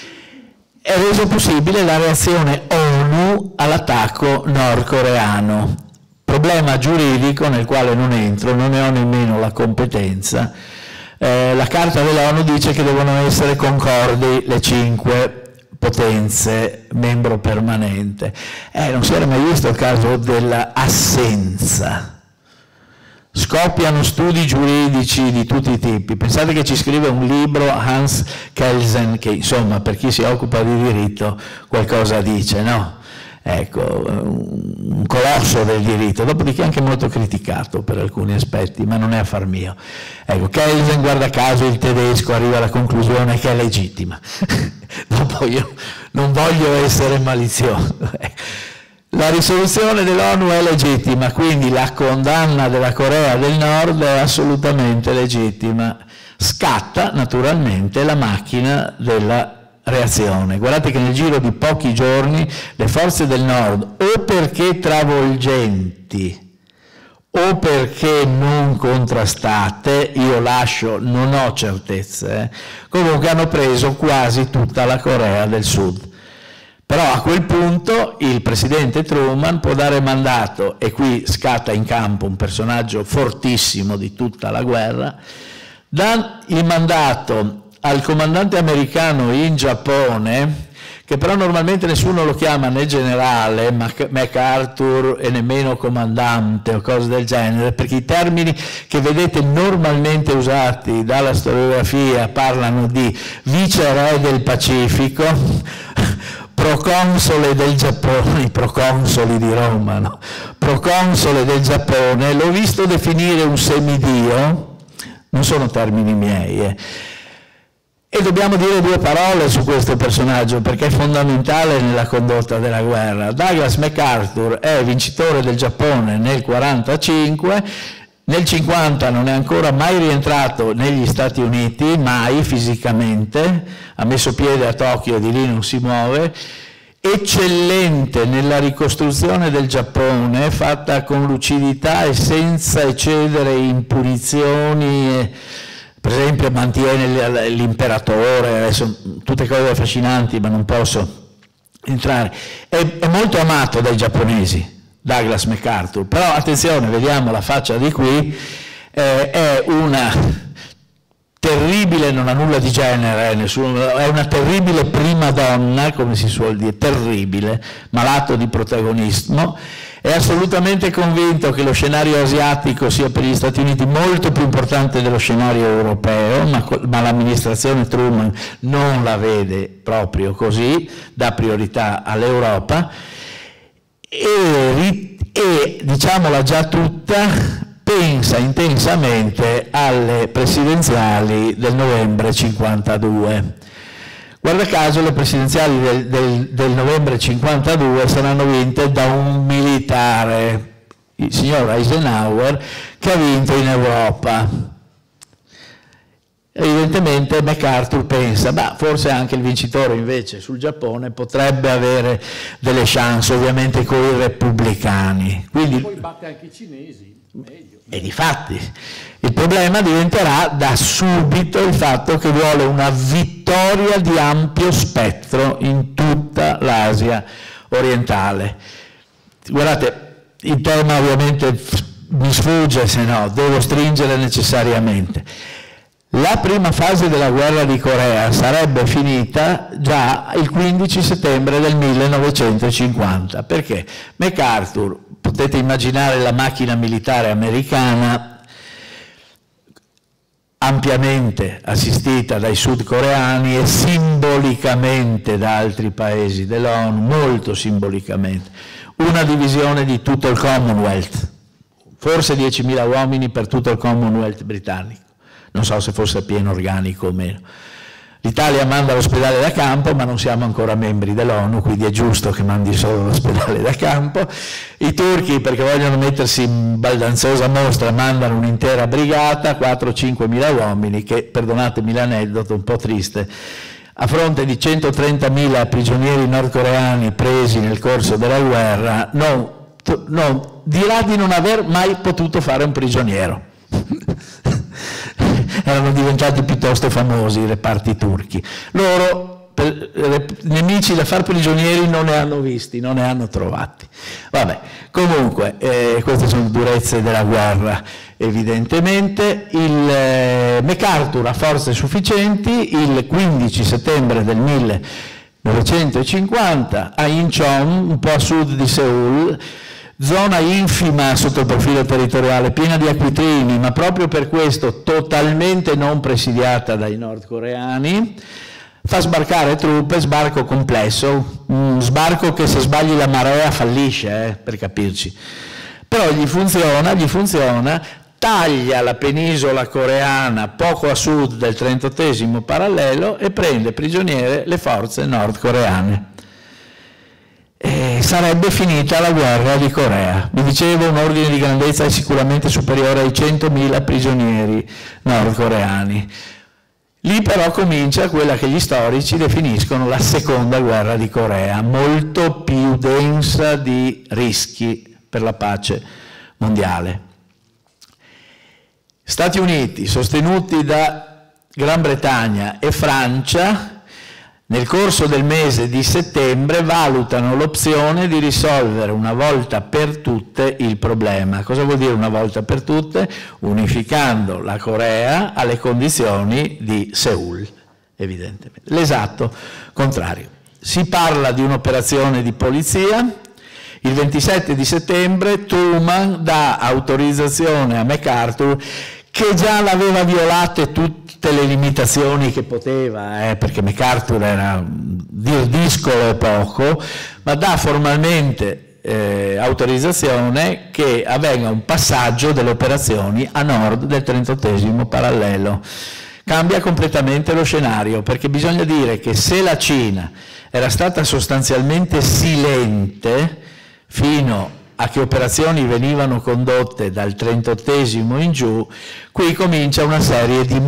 È reso possibile la reazione ONU all'attacco nordcoreano. Problema giuridico nel quale non entro, non ne ho nemmeno la competenza. La Carta dell'ONU dice che devono essere concordi le 5 potenze membro permanente. Non si era mai visto il caso dell'assenza. Scoppiano studi giuridici di tutti i tipi. Pensate che ci scrive un libro Hans Kelsen, che insomma per chi si occupa di diritto qualcosa dice, no? Ecco, un colosso del diritto, dopodiché anche molto criticato per alcuni aspetti, ma non è affar mio. Ecco, Kelsen, guarda caso, il tedesco, arriva alla conclusione che è legittima. Dopo io non voglio essere malizioso. La risoluzione dell'ONU è legittima, quindi la condanna della Corea del Nord è assolutamente legittima. Scatta naturalmente la macchina della reazione. Guardate che nel giro di pochi giorni le forze del Nord, o perché travolgenti o perché non contrastate, io lascio, non ho certezze, comunque hanno preso quasi tutta la Corea del Sud. Però a quel punto il presidente Truman può dare mandato, e qui scatta in campo un personaggio fortissimo di tutta la guerra, dà il mandato al comandante americano in Giappone, che però normalmente nessuno lo chiama né generale, MacArthur, e nemmeno comandante o cose del genere, perché i termini che vedete normalmente usati dalla storiografia parlano di viceré del Pacifico, proconsole del Giappone, i proconsoli di Roma, no? Proconsole del Giappone, l'ho visto definire un semidio, non sono termini miei, E dobbiamo dire due parole su questo personaggio perché è fondamentale nella condotta della guerra. Douglas MacArthur è vincitore del Giappone nel 1945, nel 1950 non è ancora mai rientrato negli Stati Uniti, mai fisicamente, ha messo piede a Tokyo e di lì non si muove, eccellente nella ricostruzione del Giappone, fatta con lucidità e senza eccedere in punizioni. Per esempio mantiene l'imperatore, adesso tutte cose affascinanti ma non posso entrare. È molto amato dai giapponesi, Douglas MacArthur, però attenzione, vediamo la faccia di qui, è una terribile, non ha nulla di genere, è una terribile prima donna, come si suol dire, terribile, malato di protagonismo. È assolutamente convinto che lo scenario asiatico sia per gli Stati Uniti molto più importante dello scenario europeo, ma l'amministrazione Truman non la vede proprio così, dà priorità all'Europa e diciamola già tutta, pensa intensamente alle presidenziali del novembre 52. Guarda caso le presidenziali del novembre 52 saranno vinte da un militare, il signor Eisenhower, che ha vinto in Europa. Evidentemente MacArthur pensa, forse anche il vincitore invece sul Giappone potrebbe avere delle chance, ovviamente con i repubblicani. Quindi, poi batte anche i cinesi, meglio. E difatti il problema diventerà da subito il fatto che vuole una vittoria di ampio spettro in tutta l'Asia orientale. Guardate, il tema ovviamente mi sfugge, se no devo stringere necessariamente. La prima fase della guerra di Corea sarebbe finita già il 15 settembre del 1950. Perché? MacArthur, potete immaginare la macchina militare americana ampiamente assistita dai sudcoreani e simbolicamente da altri paesi dell'ONU, molto simbolicamente. Una divisione di tutto il Commonwealth, forse 10.000 uomini per tutto il Commonwealth britannico. Non so se fosse pieno organico o meno. L'Italia manda l'ospedale da campo, ma non siamo ancora membri dell'ONU, quindi è giusto che mandi solo l'ospedale da campo. I turchi, perché vogliono mettersi in baldanzosa mostra, mandano un'intera brigata, 4-5.000 uomini, che, perdonatemi l'aneddoto, un po' triste, a fronte di 130.000 prigionieri nordcoreani presi nel corso della guerra, dirà di non aver mai potuto fare un prigioniero. Erano diventati piuttosto famosi i reparti turchi. Loro, nemici da far prigionieri, non ne hanno visti, non ne hanno trovati. Vabbè, comunque, queste sono durezze della guerra, evidentemente. MacArthur ha forze sufficienti, il 15 settembre del 1950, a Incheon, un po' a sud di Seoul, zona infima sotto il profilo territoriale, piena di acquitrini, ma proprio per questo totalmente non presidiata dai nordcoreani, fa sbarcare truppe, sbarco complesso, un sbarco che se sbagli la marea fallisce, per capirci. Però gli funziona, taglia la penisola coreana poco a sud del 38° parallelo e prende prigioniere le forze nordcoreane. Sarebbe finita la guerra di Corea. Vi dicevo, un ordine di grandezza è sicuramente superiore ai 100.000 prigionieri nordcoreani. Lì però comincia quella che gli storici definiscono la seconda guerra di Corea, molto più densa di rischi per la pace mondiale. Stati Uniti, sostenuti da Gran Bretagna e Francia, nel corso del mese di settembre valutano l'opzione di risolvere una volta per tutte il problema. Cosa vuol dire una volta per tutte? Unificando la Corea alle condizioni di Seoul, evidentemente. L'esatto contrario. Si parla di un'operazione di polizia. Il 27 di settembre Truman dà autorizzazione a MacArthur, che già l'aveva violate tutte le limitazioni che poteva, perché MacArthur era dir discolo e poco, ma dà formalmente autorizzazione che avvenga un passaggio delle operazioni a nord del 38° parallelo. Cambia completamente lo scenario, perché bisogna dire che se la Cina era stata sostanzialmente silente fino a che operazioni venivano condotte dal 38° in giù, qui comincia una serie di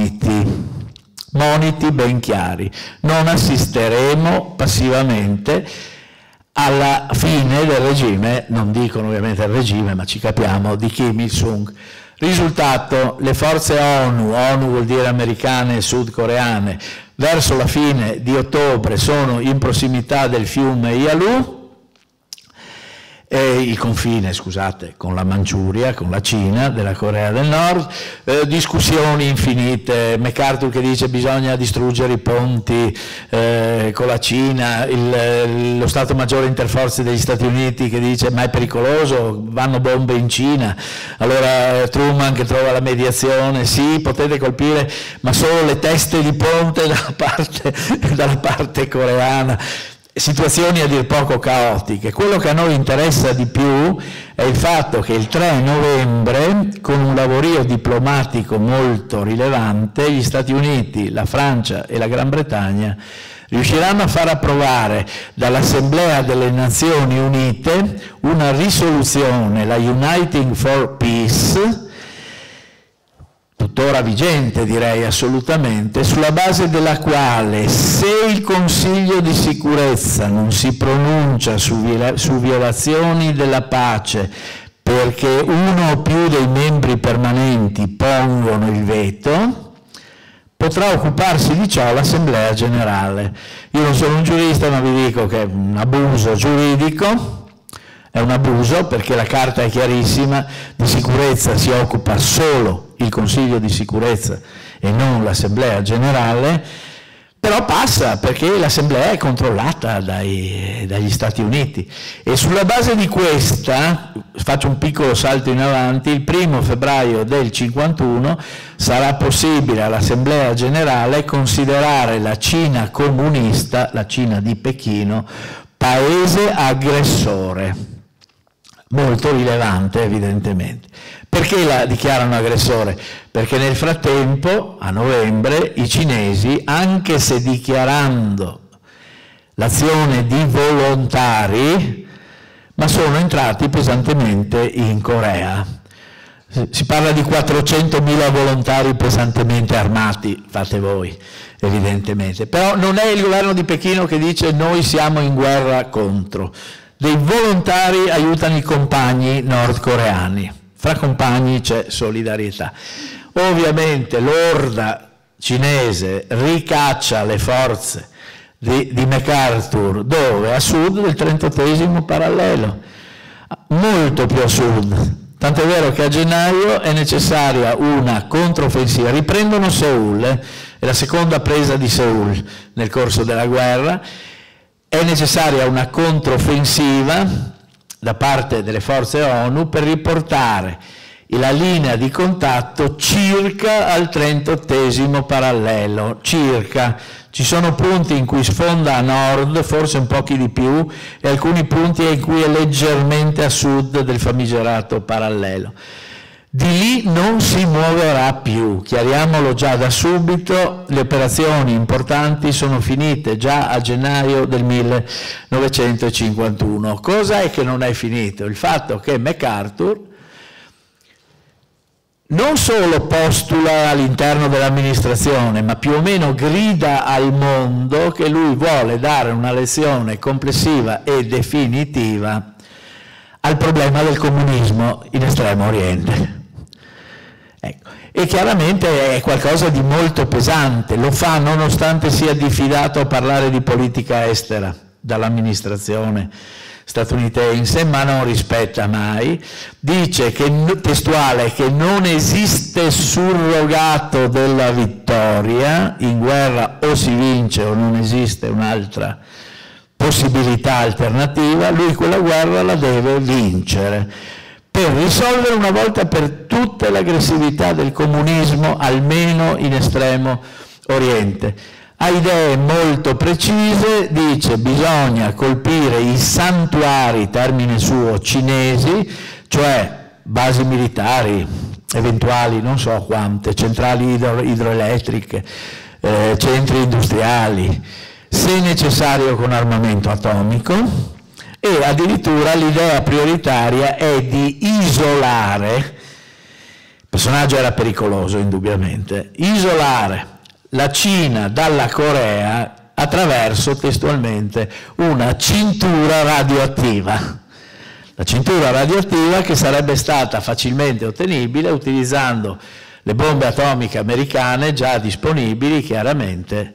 moniti ben chiari. Non assisteremo passivamente alla fine del regime, non dicono ovviamente il regime, ma ci capiamo, di Kim Il-sung. Risultato, le forze ONU vuol dire americane e sudcoreane, verso la fine di ottobre sono in prossimità del fiume Yalu, il confine, scusate, con la Manciuria, con la Cina, della Corea del Nord, discussioni infinite, MacArthur che dice bisogna distruggere i ponti con la Cina, lo Stato Maggiore Interforze degli Stati Uniti che dice ma è pericoloso, vanno bombe in Cina, allora Truman che trova la mediazione, sì, potete colpire, ma solo le teste di ponte dalla parte coreana. Situazioni a dir poco caotiche. Quello che a noi interessa di più è il fatto che il 3 novembre, con un lavorio diplomatico molto rilevante, gli Stati Uniti, la Francia e la Gran Bretagna riusciranno a far approvare dall'Assemblea delle Nazioni Unite una risoluzione, la Uniting for Peace, tuttora vigente direi assolutamente, sulla base della quale se il Consiglio di sicurezza non si pronuncia su violazioni della pace perché uno o più dei membri permanenti pongono il veto, potrà occuparsi di ciò l'Assemblea Generale. Io non sono un giurista, ma vi dico che è un abuso giuridico. È un abuso perché la carta è chiarissima, di sicurezza si occupa solo il Consiglio di sicurezza e non l'Assemblea Generale, però passa perché l'Assemblea è controllata dagli Stati Uniti e sulla base di questa, faccio un piccolo salto in avanti, il 1° febbraio del 51 sarà possibile all'Assemblea Generale considerare la Cina comunista, la Cina di Pechino, paese aggressore, molto rilevante evidentemente. Perché la dichiarano aggressore? Perché nel frattempo, a novembre, i cinesi, anche se dichiarando l'azione di volontari, ma sono entrati pesantemente in Corea. Si parla di 400.000 volontari pesantemente armati, fate voi, evidentemente. Però non è il governo di Pechino che dice noi siamo in guerra contro. Dei volontari aiutano i compagni nordcoreani. Fra compagni c'è solidarietà. Ovviamente l'orda cinese ricaccia le forze di MacArthur dove? A sud del 38° parallelo, molto più a sud. Tant'è vero che a gennaio è necessaria una controffensiva. Riprendono Seul, è la seconda presa di Seul nel corso della guerra. È necessaria una controffensiva da parte delle forze ONU per riportare la linea di contatto circa al 38° parallelo, circa. Ci sono punti in cui sfonda a nord, forse un pochi di più, e alcuni punti in cui è leggermente a sud del famigerato parallelo. Di lì non si muoverà più, chiariamolo già da subito, le operazioni importanti sono finite già a gennaio del 1951. Cosa è che non è finito? Il fatto che MacArthur non solo postula all'interno dell'amministrazione, ma più o meno grida al mondo che lui vuole dare una lezione complessiva e definitiva al problema del comunismo in Estremo Oriente. Ecco. E chiaramente è qualcosa di molto pesante, lo fa nonostante sia diffidato a parlare di politica estera dall'amministrazione statunitense, ma non rispetta mai, dice che, testuale, che non esiste surrogato della vittoria, in guerra o si vince o non esiste un'altra possibilità alternativa, lui quella guerra la deve vincere per risolvere una volta per tutte l'aggressività del comunismo, almeno in Estremo Oriente. Ha idee molto precise, dice bisogna colpire i santuari, termine suo, cinesi, cioè basi militari, eventuali, non so quante, centrali idroelettriche, centri industriali, se necessario con armamento atomico, e addirittura l'idea prioritaria è di isolare, il personaggio era pericoloso indubbiamente, isolare la Cina dalla Corea attraverso, testualmente, una cintura radioattiva. La cintura radioattiva che sarebbe stata facilmente ottenibile utilizzando le bombe atomiche americane già disponibili, chiaramente,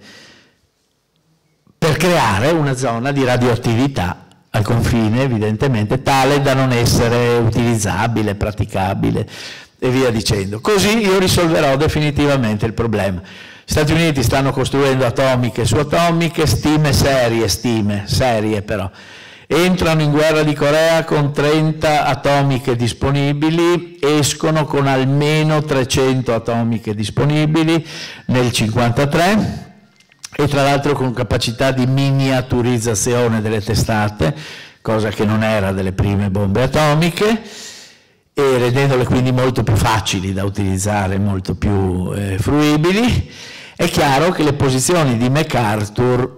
per creare una zona di radioattività al confine, evidentemente, tale da non essere utilizzabile, praticabile e via dicendo. Così io risolverò definitivamente il problema. Gli Stati Uniti stanno costruendo atomiche su atomiche, stime serie però. Entrano in guerra di Corea con 30 atomiche disponibili, escono con almeno 300 atomiche disponibili nel 1953, e tra l'altro con capacità di miniaturizzazione delle testate, cosa che non era delle prime bombe atomiche, e rendendole quindi molto più facili da utilizzare, molto più fruibili. È chiaro che le posizioni di MacArthur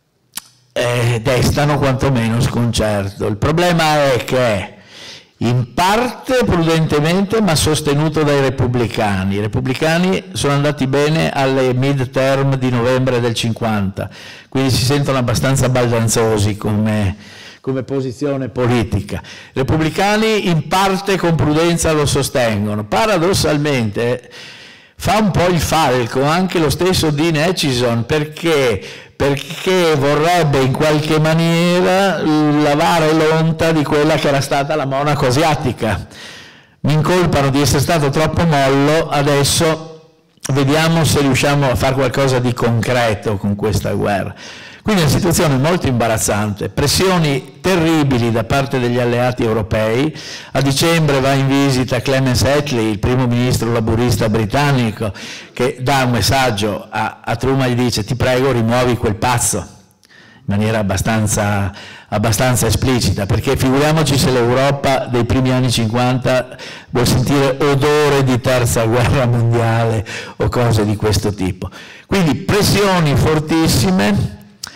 destano quantomeno sconcerto. Il problema è che in parte prudentemente, ma sostenuto dai repubblicani. I repubblicani sono andati bene alle midterm di novembre del 50, quindi si sentono abbastanza baldanzosi come posizione politica. I repubblicani in parte con prudenza lo sostengono. Paradossalmente fa un po' il falco anche lo stesso Dean Acheson, perché vorrebbe in qualche maniera lavare l'onta di quella che era stata la Monaco asiatica. Mi incolpano di essere stato troppo mollo, adesso vediamo se riusciamo a fare qualcosa di concreto con questa guerra. Quindi è una situazione molto imbarazzante, pressioni terribili da parte degli alleati europei. A dicembre va in visita Clemens Attlee, il primo ministro laburista britannico, che dà un messaggio a Truman e gli dice: ti prego, rimuovi quel pazzo, in maniera abbastanza esplicita, perché figuriamoci se l'Europa dei primi anni 50 vuol sentire odore di terza guerra mondiale o cose di questo tipo. Quindi pressioni fortissime.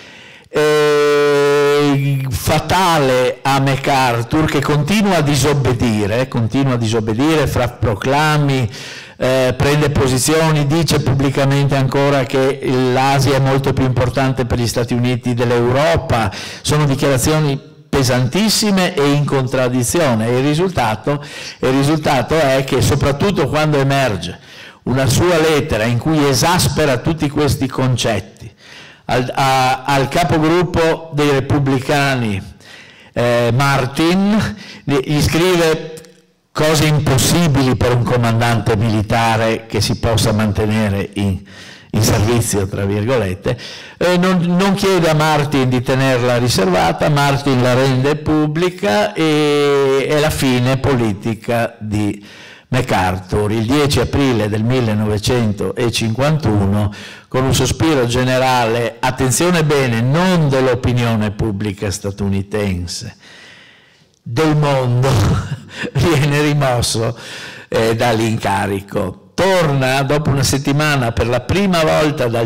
Fatale a MacArthur, che continua a disobbedire fra proclami, prende posizioni, dice pubblicamente ancora che l'Asia è molto più importante per gli Stati Uniti dell'Europa. Sono dichiarazioni pesantissime e in contraddizione, e il risultato è che, soprattutto quando emerge una sua lettera in cui esaspera tutti questi concetti, al capogruppo dei repubblicani Martin, gli scrive cose impossibili per un comandante militare che si possa mantenere in servizio, tra virgolette, non chiede a Martin di tenerla riservata, Martin la rende pubblica e è la fine politica di MacArthur. Il 10 aprile del 1951, con un sospiro generale, attenzione bene, non dell'opinione pubblica statunitense, del mondo, viene rimosso dall'incarico. Torna dopo una settimana per la prima volta dal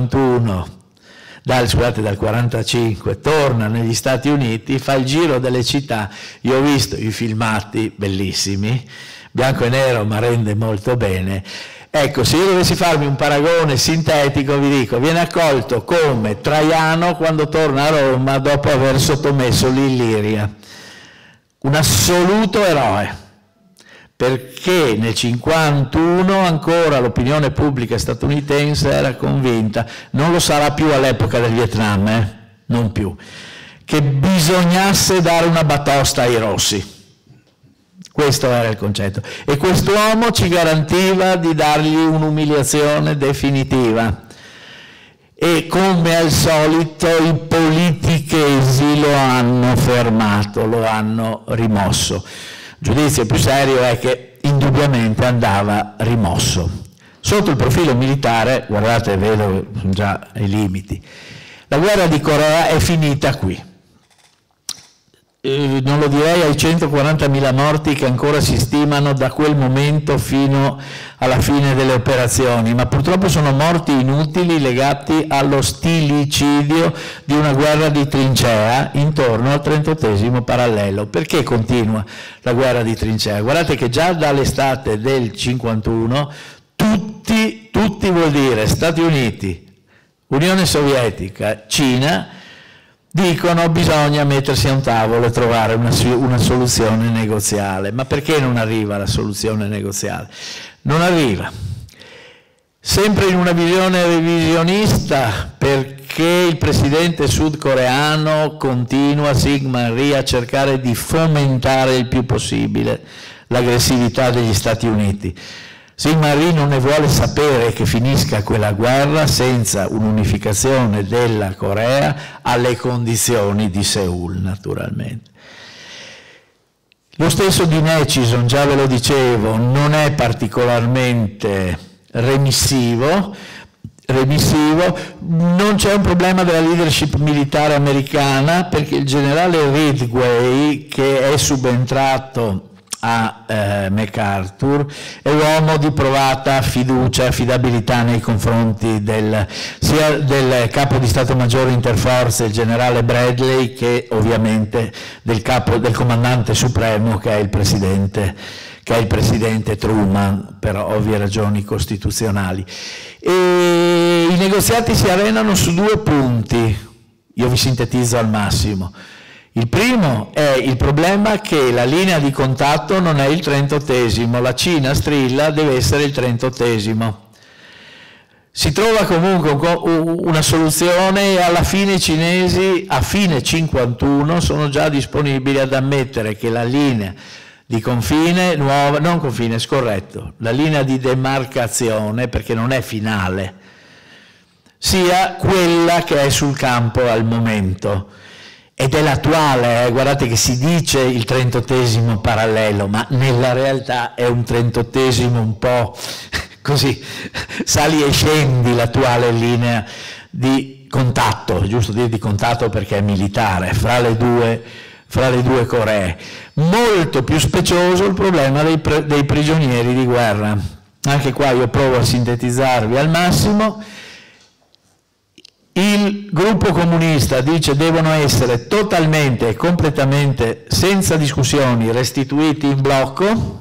45, torna negli Stati Uniti, fa il giro delle città. Io ho visto i filmati bellissimi, bianco e nero, ma rende molto bene. Ecco, se io dovessi farmi un paragone sintetico, vi dico, viene accolto come Traiano quando torna a Roma dopo aver sottomesso l'Illiria. Un assoluto eroe, perché nel 1951 ancora l'opinione pubblica statunitense era convinta, non lo sarà più all'epoca del Vietnam, non più, che bisognasse dare una batosta ai rossi. Questo era il concetto. E quest'uomo ci garantiva di dargli un'umiliazione definitiva. E come al solito i politichesi lo hanno fermato, lo hanno rimosso. Il giudizio più serio è che indubbiamente andava rimosso. Sotto il profilo militare, guardate, vedo già i limiti, la guerra di Corea è finita qui. Non lo direi ai 140.000 morti che ancora si stimano da quel momento fino alla fine delle operazioni, ma purtroppo sono morti inutili legati allo stilicidio di una guerra di trincea intorno al 38° parallelo. Perché continua la guerra di trincea? Guardate che già dall'estate del 51 tutti vuol dire Stati Uniti, Unione Sovietica, Cina, dicono bisogna mettersi a un tavolo e trovare una soluzione negoziale. Ma perché non arriva la soluzione negoziale? Non arriva. Sempre in una visione revisionista, perché il presidente sudcoreano continua, Syngman Rhee, a cercare di fomentare il più possibile l'aggressività degli Stati Uniti. Syngman Rhee non ne vuole sapere che finisca quella guerra senza un'unificazione della Corea alle condizioni di Seul, naturalmente. Lo stesso Dean Acheson, già ve lo dicevo, non è particolarmente remissivo, non c'è un problema della leadership militare americana, perché il generale Ridgway, che è subentrato a MacArthur, è uomo di provata fiducia e affidabilità nei confronti sia del capo di Stato Maggiore Interforze, il generale Bradley, che ovviamente del comandante supremo, che è il presidente Truman, per ovvie ragioni costituzionali. E i negoziati si arenano su due punti, io vi sintetizzo al massimo. Il primo è il problema che la linea di contatto non è il 38°, la Cina strilla, deve essere il 38°. Si trova comunque una soluzione e alla fine i cinesi, a fine 51, sono già disponibili ad ammettere che la linea di confine nuova, non confine, scorretto, la linea di demarcazione, perché non è finale, sia quella che è sul campo al momento. Ed è l'attuale, guardate che si dice il 38° parallelo, ma nella realtà è un 38° un po' così, sali e scendi l'attuale linea di contatto, è giusto dire di contatto perché è militare, fra le due Coree. Molto più specioso il problema dei prigionieri di guerra. Anche qua io provo a sintetizzarvi al massimo. Il gruppo comunista dice devono essere totalmente e completamente, senza discussioni, restituiti in blocco.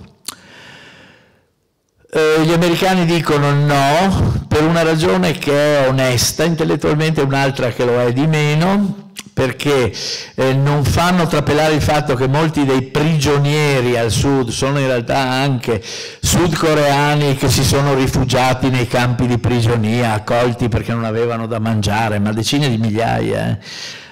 Gli americani dicono no, per una ragione che è onesta, intellettualmente un'altra che lo è di meno, perché non fanno trapelare il fatto che molti dei prigionieri al sud sono in realtà anche sudcoreani che si sono rifugiati nei campi di prigionia, accolti perché non avevano da mangiare, ma decine di migliaia.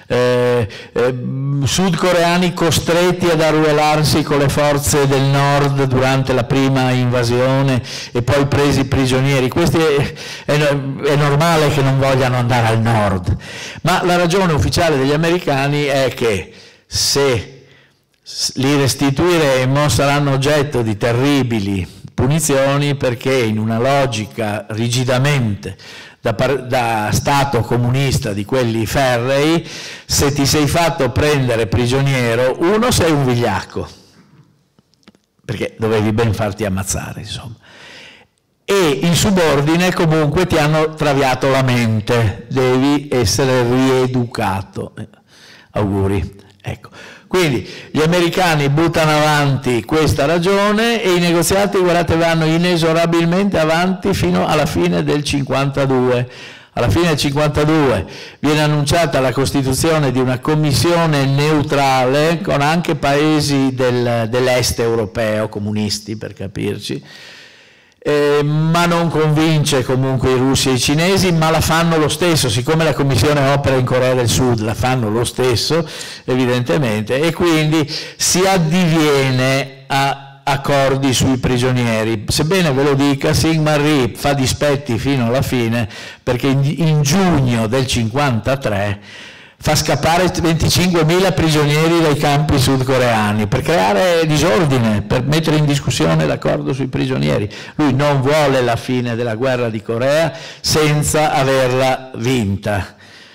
Sudcoreani costretti ad arruolarsi con le forze del nord durante la prima invasione e poi presi prigionieri. Questi è normale che non vogliano andare al nord, ma la ragione ufficiale degli americani è che se li restituiremo saranno oggetto di terribili punizioni, perché in una logica rigidamente da Stato comunista di quelli ferrei, se ti sei fatto prendere prigioniero, uno, sei un vigliacco, perché dovevi ben farti ammazzare, insomma, e in subordine comunque ti hanno traviato la mente, devi essere rieducato. Auguri. Ecco. Quindi gli americani buttano avanti questa ragione e i negoziati, guardate, vanno inesorabilmente avanti fino alla fine del 52. Alla fine del 52 viene annunciata la costituzione di una commissione neutrale con anche paesi dell'est europeo, comunisti per capirci, ma non convince comunque i russi e i cinesi, ma la fanno lo stesso, siccome la commissione opera in Corea del Sud, la fanno lo stesso evidentemente, e quindi si addiviene a accordi sui prigionieri. Sebbene ve lo dica, Syngman Rhee fa dispetti fino alla fine, perché in giugno del 53 fa scappare 25.000 prigionieri dai campi sudcoreani per creare disordine, per mettere in discussione l'accordo sui prigionieri. Lui non vuole la fine della guerra di Corea senza averla vinta.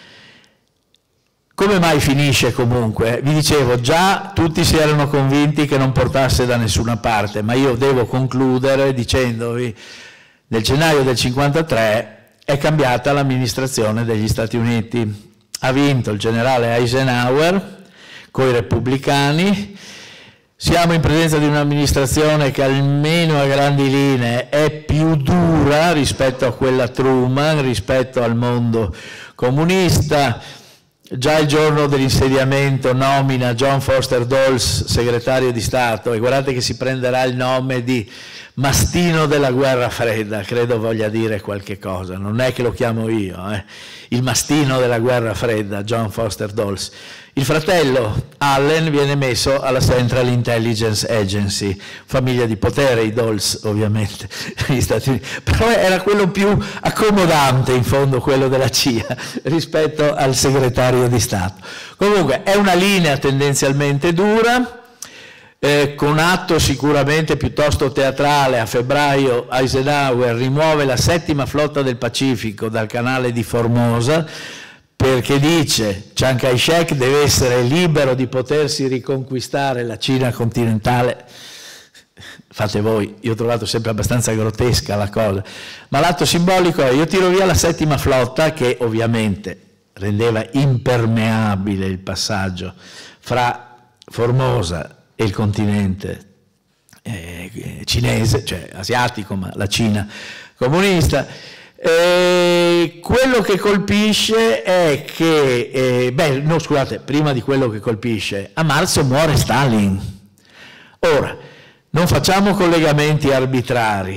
Come mai finisce comunque? Vi dicevo, già tutti si erano convinti che non portasse da nessuna parte, ma io devo concludere dicendovi, nel gennaio del 53 è cambiata l'amministrazione degli Stati Uniti. Ha vinto il generale Eisenhower con i repubblicani, siamo in presenza di un'amministrazione che almeno a grandi linee è più dura rispetto a quella Truman, rispetto al mondo comunista. Già il giorno dell'insediamento nomina John Foster Dulles segretario di Stato, e guardate che si prenderà il nome di mastino della guerra fredda, credo voglia dire qualche cosa, non è che lo chiamo io, il mastino della guerra fredda, John Foster Dulles. Il fratello Allen viene messo alla Central Intelligence Agency, famiglia di potere, i Dulles ovviamente, negli Stati Uniti, però era quello più accomodante in fondo, quello della CIA, rispetto al segretario di Stato. Comunque è una linea tendenzialmente dura, con atto sicuramente piuttosto teatrale. A febbraio Eisenhower rimuove la 7ª flotta del Pacifico dal canale di Formosa, perché dice Chiang Kai-shek deve essere libero di potersi riconquistare la Cina continentale. Fate voi, io ho trovato sempre abbastanza grottesca la cosa, ma l'atto simbolico è: io tiro via la 7ª flotta, che ovviamente rendeva impermeabile il passaggio fra Formosa e il continente cinese, cioè asiatico, ma la Cina comunista. Quello che colpisce è che, prima di quello che colpisce, a marzo muore Stalin. Ora, non facciamo collegamenti arbitrari,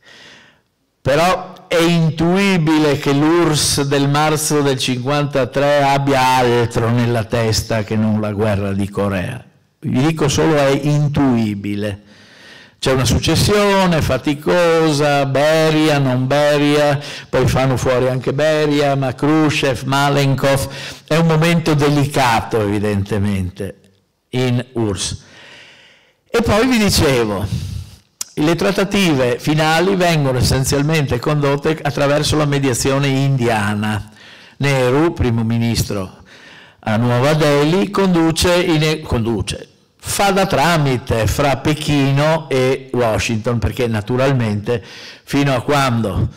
però è intuibile che l'URSS del marzo del 53 abbia altro nella testa che non la guerra di Corea. vi dico solo è intuibile. C'è una successione faticosa, Beria, non Beria, poi fanno fuori anche Beria, ma Khrushchev, Malenkov, è un momento delicato evidentemente in URSS. E poi vi dicevo, le trattative finali vengono essenzialmente condotte attraverso la mediazione indiana. Nehru, primo ministro a Nuova Delhi, fa da tramite fra Pechino e Washington, perché naturalmente fino a quando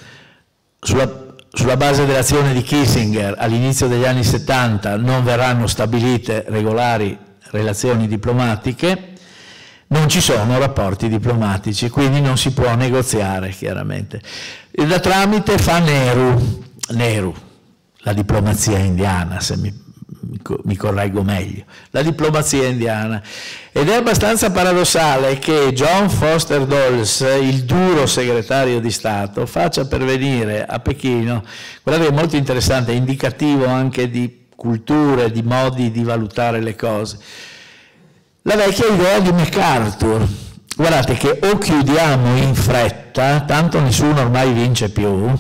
sulla base dell'azione di Kissinger all'inizio degli anni 70 non verranno stabilite regolari relazioni diplomatiche, non ci sono rapporti diplomatici, quindi non si può negoziare chiaramente. E da tramite fa Nehru, la diplomazia indiana, se mi correggo meglio, la diplomazia indiana. Ed è abbastanza paradossale che John Foster Dulles, il duro segretario di Stato, faccia pervenire a Pechino, guardate, è molto interessante, è indicativo anche di culture, di modi di valutare le cose, la vecchia idea di MacArthur. Guardate che o chiudiamo in fretta, tanto nessuno ormai vince più,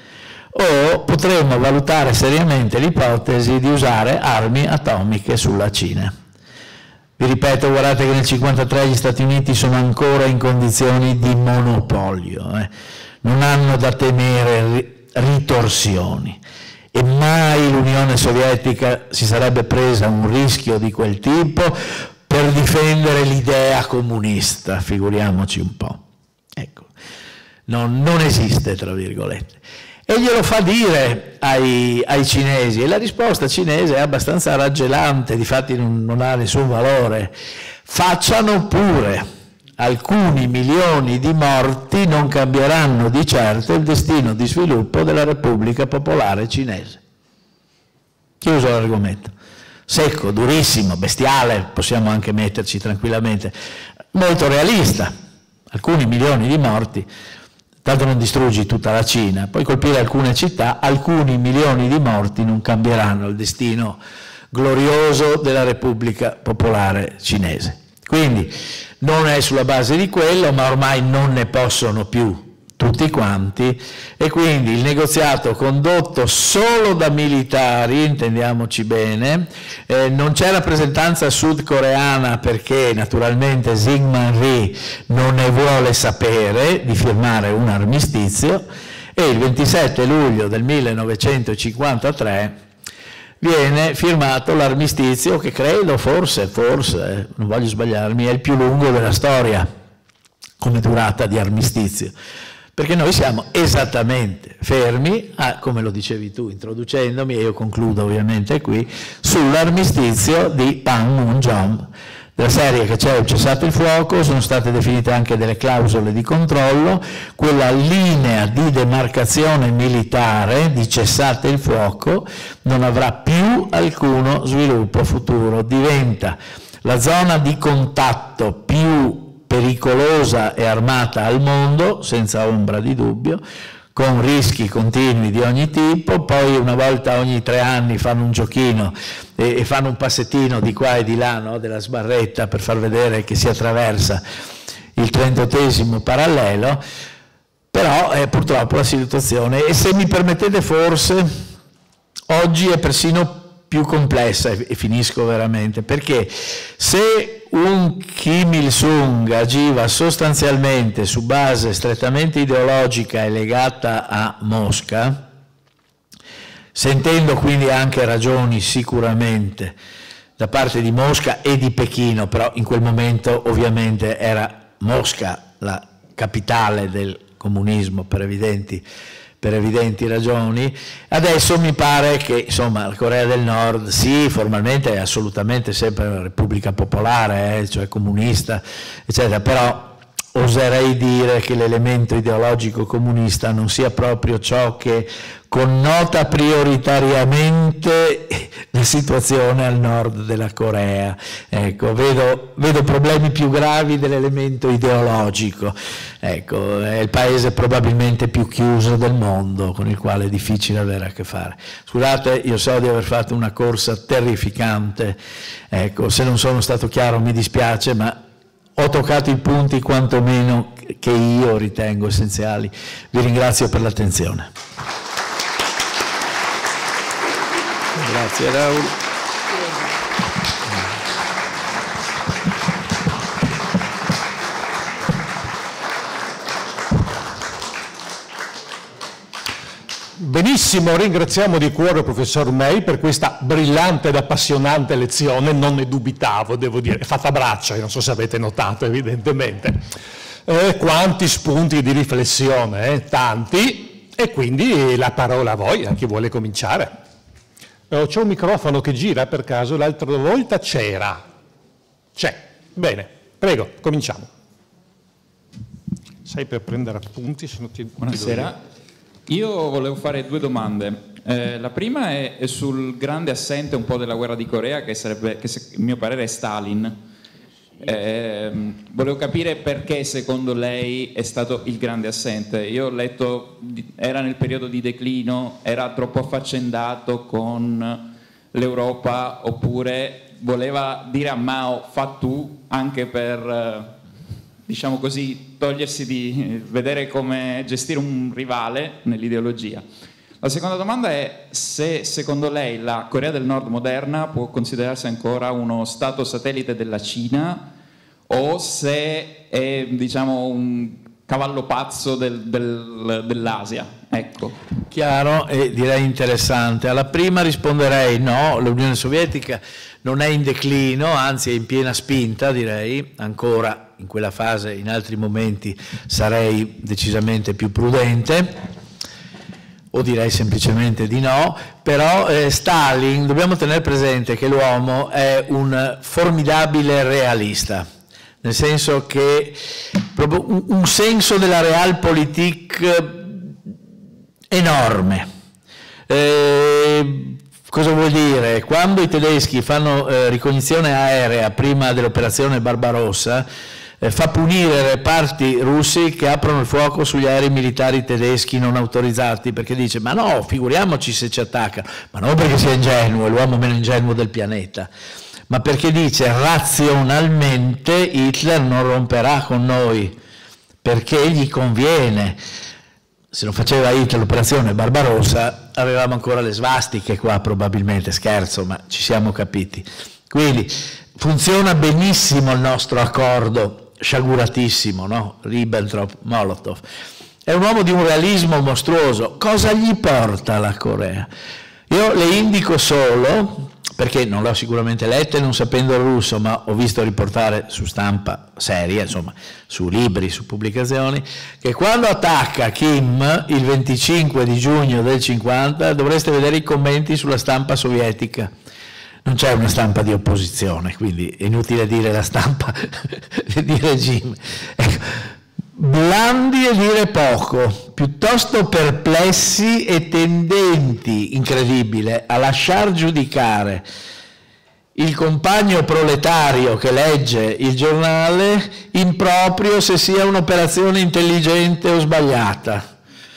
o potremmo valutare seriamente l'ipotesi di usare armi atomiche sulla Cina. Vi ripeto, guardate che nel 1953 gli Stati Uniti sono ancora in condizioni di monopolio, non hanno da temere ritorsioni, e mai l'Unione Sovietica si sarebbe presa un rischio di quel tipo per difendere l'idea comunista, figuriamoci un po'. Ecco, non esiste, tra virgolette. E glielo fa dire ai cinesi, e la risposta cinese è abbastanza raggelante, difatti non ha nessun valore. Facciano pure, alcuni milioni di morti non cambieranno di certo il destino di sviluppo della Repubblica Popolare Cinese. Chiuso l'argomento. Secco, durissimo, bestiale, possiamo anche metterci tranquillamente, molto realista. Alcuni milioni di morti, tanto non distruggi tutta la Cina, poi colpire alcune città, alcuni milioni di morti non cambieranno il destino glorioso della Repubblica Popolare Cinese. Quindi non è sulla base di quello, ma ormai non ne possono più tutti quanti, e quindi il negoziato condotto solo da militari, intendiamoci bene, non c'è rappresentanza sudcoreana perché naturalmente Syngman Rhee non ne vuole sapere di firmare un armistizio, e il 27 luglio del 1953 viene firmato l'armistizio che credo, forse, non voglio sbagliarmi, è il più lungo della storia come durata di armistizio. Perché noi siamo esattamente fermi, come lo dicevi tu introducendomi, e io concludo ovviamente qui, sull'armistizio di Panmunjom. Della serie che c'è un cessato il fuoco, sono state definite anche delle clausole di controllo, quella linea di demarcazione militare di cessate il fuoco non avrà più alcuno sviluppo futuro, diventa la zona di contatto più pericolosa e armata al mondo, senza ombra di dubbio, con rischi continui di ogni tipo. Poi una volta ogni 3 anni fanno un giochino e fanno un passettino di qua e di là, no, della sbarretta, per far vedere che si attraversa il 38° parallelo, però purtroppo la situazione, e se mi permettete forse, oggi è persino più complessa, e finisco veramente, perché se un Kim Il-sung agiva sostanzialmente su base strettamente ideologica e legata a Mosca, sentendo quindi anche ragioni sicuramente da parte di Mosca e di Pechino, però in quel momento ovviamente era Mosca la capitale del comunismo per evidenti ragioni. Adesso mi pare che insomma la Corea del Nord sì, formalmente è assolutamente sempre una repubblica popolare, cioè comunista, eccetera, però oserei dire che l'elemento ideologico comunista non sia proprio ciò che connota prioritariamente la situazione al nord della Corea. Ecco, vedo problemi più gravi dell'elemento ideologico. Ecco, è il paese probabilmente più chiuso del mondo, con il quale è difficile avere a che fare. Scusate, io so di aver fatto una corsa terrificante, ecco, se non sono stato chiaro mi dispiace, ma ho toccato i punti quantomeno che io ritengo essenziali. Vi ringrazio per l'attenzione. Grazie Raul. Benissimo, ringraziamo di cuore il professor May per questa brillante ed appassionante lezione, non ne dubitavo, devo dire, è fatta a braccia, non so se avete notato evidentemente. Quanti spunti di riflessione, tanti, e quindi la parola a voi, a chi vuole cominciare. C'è un microfono che gira per caso, l'altra volta c'era. C'è, bene, prego, cominciamo. Sai per prendere appunti, se no ti... Buonasera. Io volevo fare due domande. La prima è sul grande assente un po' della guerra di Corea, che a mio parere è Stalin. Volevo capire perché secondo lei è stato il grande assente. Io ho letto, era nel periodo di declino, era troppo affaccendato con l'Europa, oppure voleva dire a Mao fa tu, anche per... diciamo così, togliersi di vedere come gestire un rivale nell'ideologia. La seconda domanda è se secondo lei la Corea del Nord moderna può considerarsi ancora uno stato satellite della Cina o se è, diciamo, un cavallo pazzo dell'Asia. Ecco. Chiaro e direi interessante. Alla prima risponderei no, l'Unione Sovietica non è in declino, anzi è in piena spinta, direi, ancora in quella fase, in altri momenti sarei decisamente più prudente, o direi semplicemente di no, però Stalin, dobbiamo tenere presente che l'uomo è un formidabile realista, nel senso che proprio un senso della realpolitik enorme. Cosa vuol dire? Quando i tedeschi fanno ricognizione aerea prima dell'operazione Barbarossa, fa punire reparti russi che aprono il fuoco sugli aerei militari tedeschi non autorizzati, perché dice ma no, figuriamoci se ci attaccano, ma non perché sia ingenuo, è l'uomo meno ingenuo del pianeta, ma perché dice razionalmente Hitler non romperà con noi, perché gli conviene. Se non faceva Hitler l'operazione Barbarossa avevamo ancora le svastiche qua, probabilmente, scherzo, ma ci siamo capiti. Quindi funziona benissimo il nostro accordo, sciaguratissimo, no? Ribbentrop-Molotov. È un uomo di un realismo mostruoso. Cosa gli porta la Corea? Io le indico solo, perché non l'ho sicuramente letta e non sapendo il russo, ma ho visto riportare su stampa seria, insomma, su libri, su pubblicazioni, che quando attacca Kim il 25 di giugno del 50 dovreste vedere i commenti sulla stampa sovietica. Non c'è una stampa di opposizione, quindi è inutile dire la stampa di regime. Ecco, blandi e dire poco, piuttosto perplessi e tendenti, incredibile, a lasciar giudicare il compagno proletario che legge il giornale in proprio se sia un'operazione intelligente o sbagliata.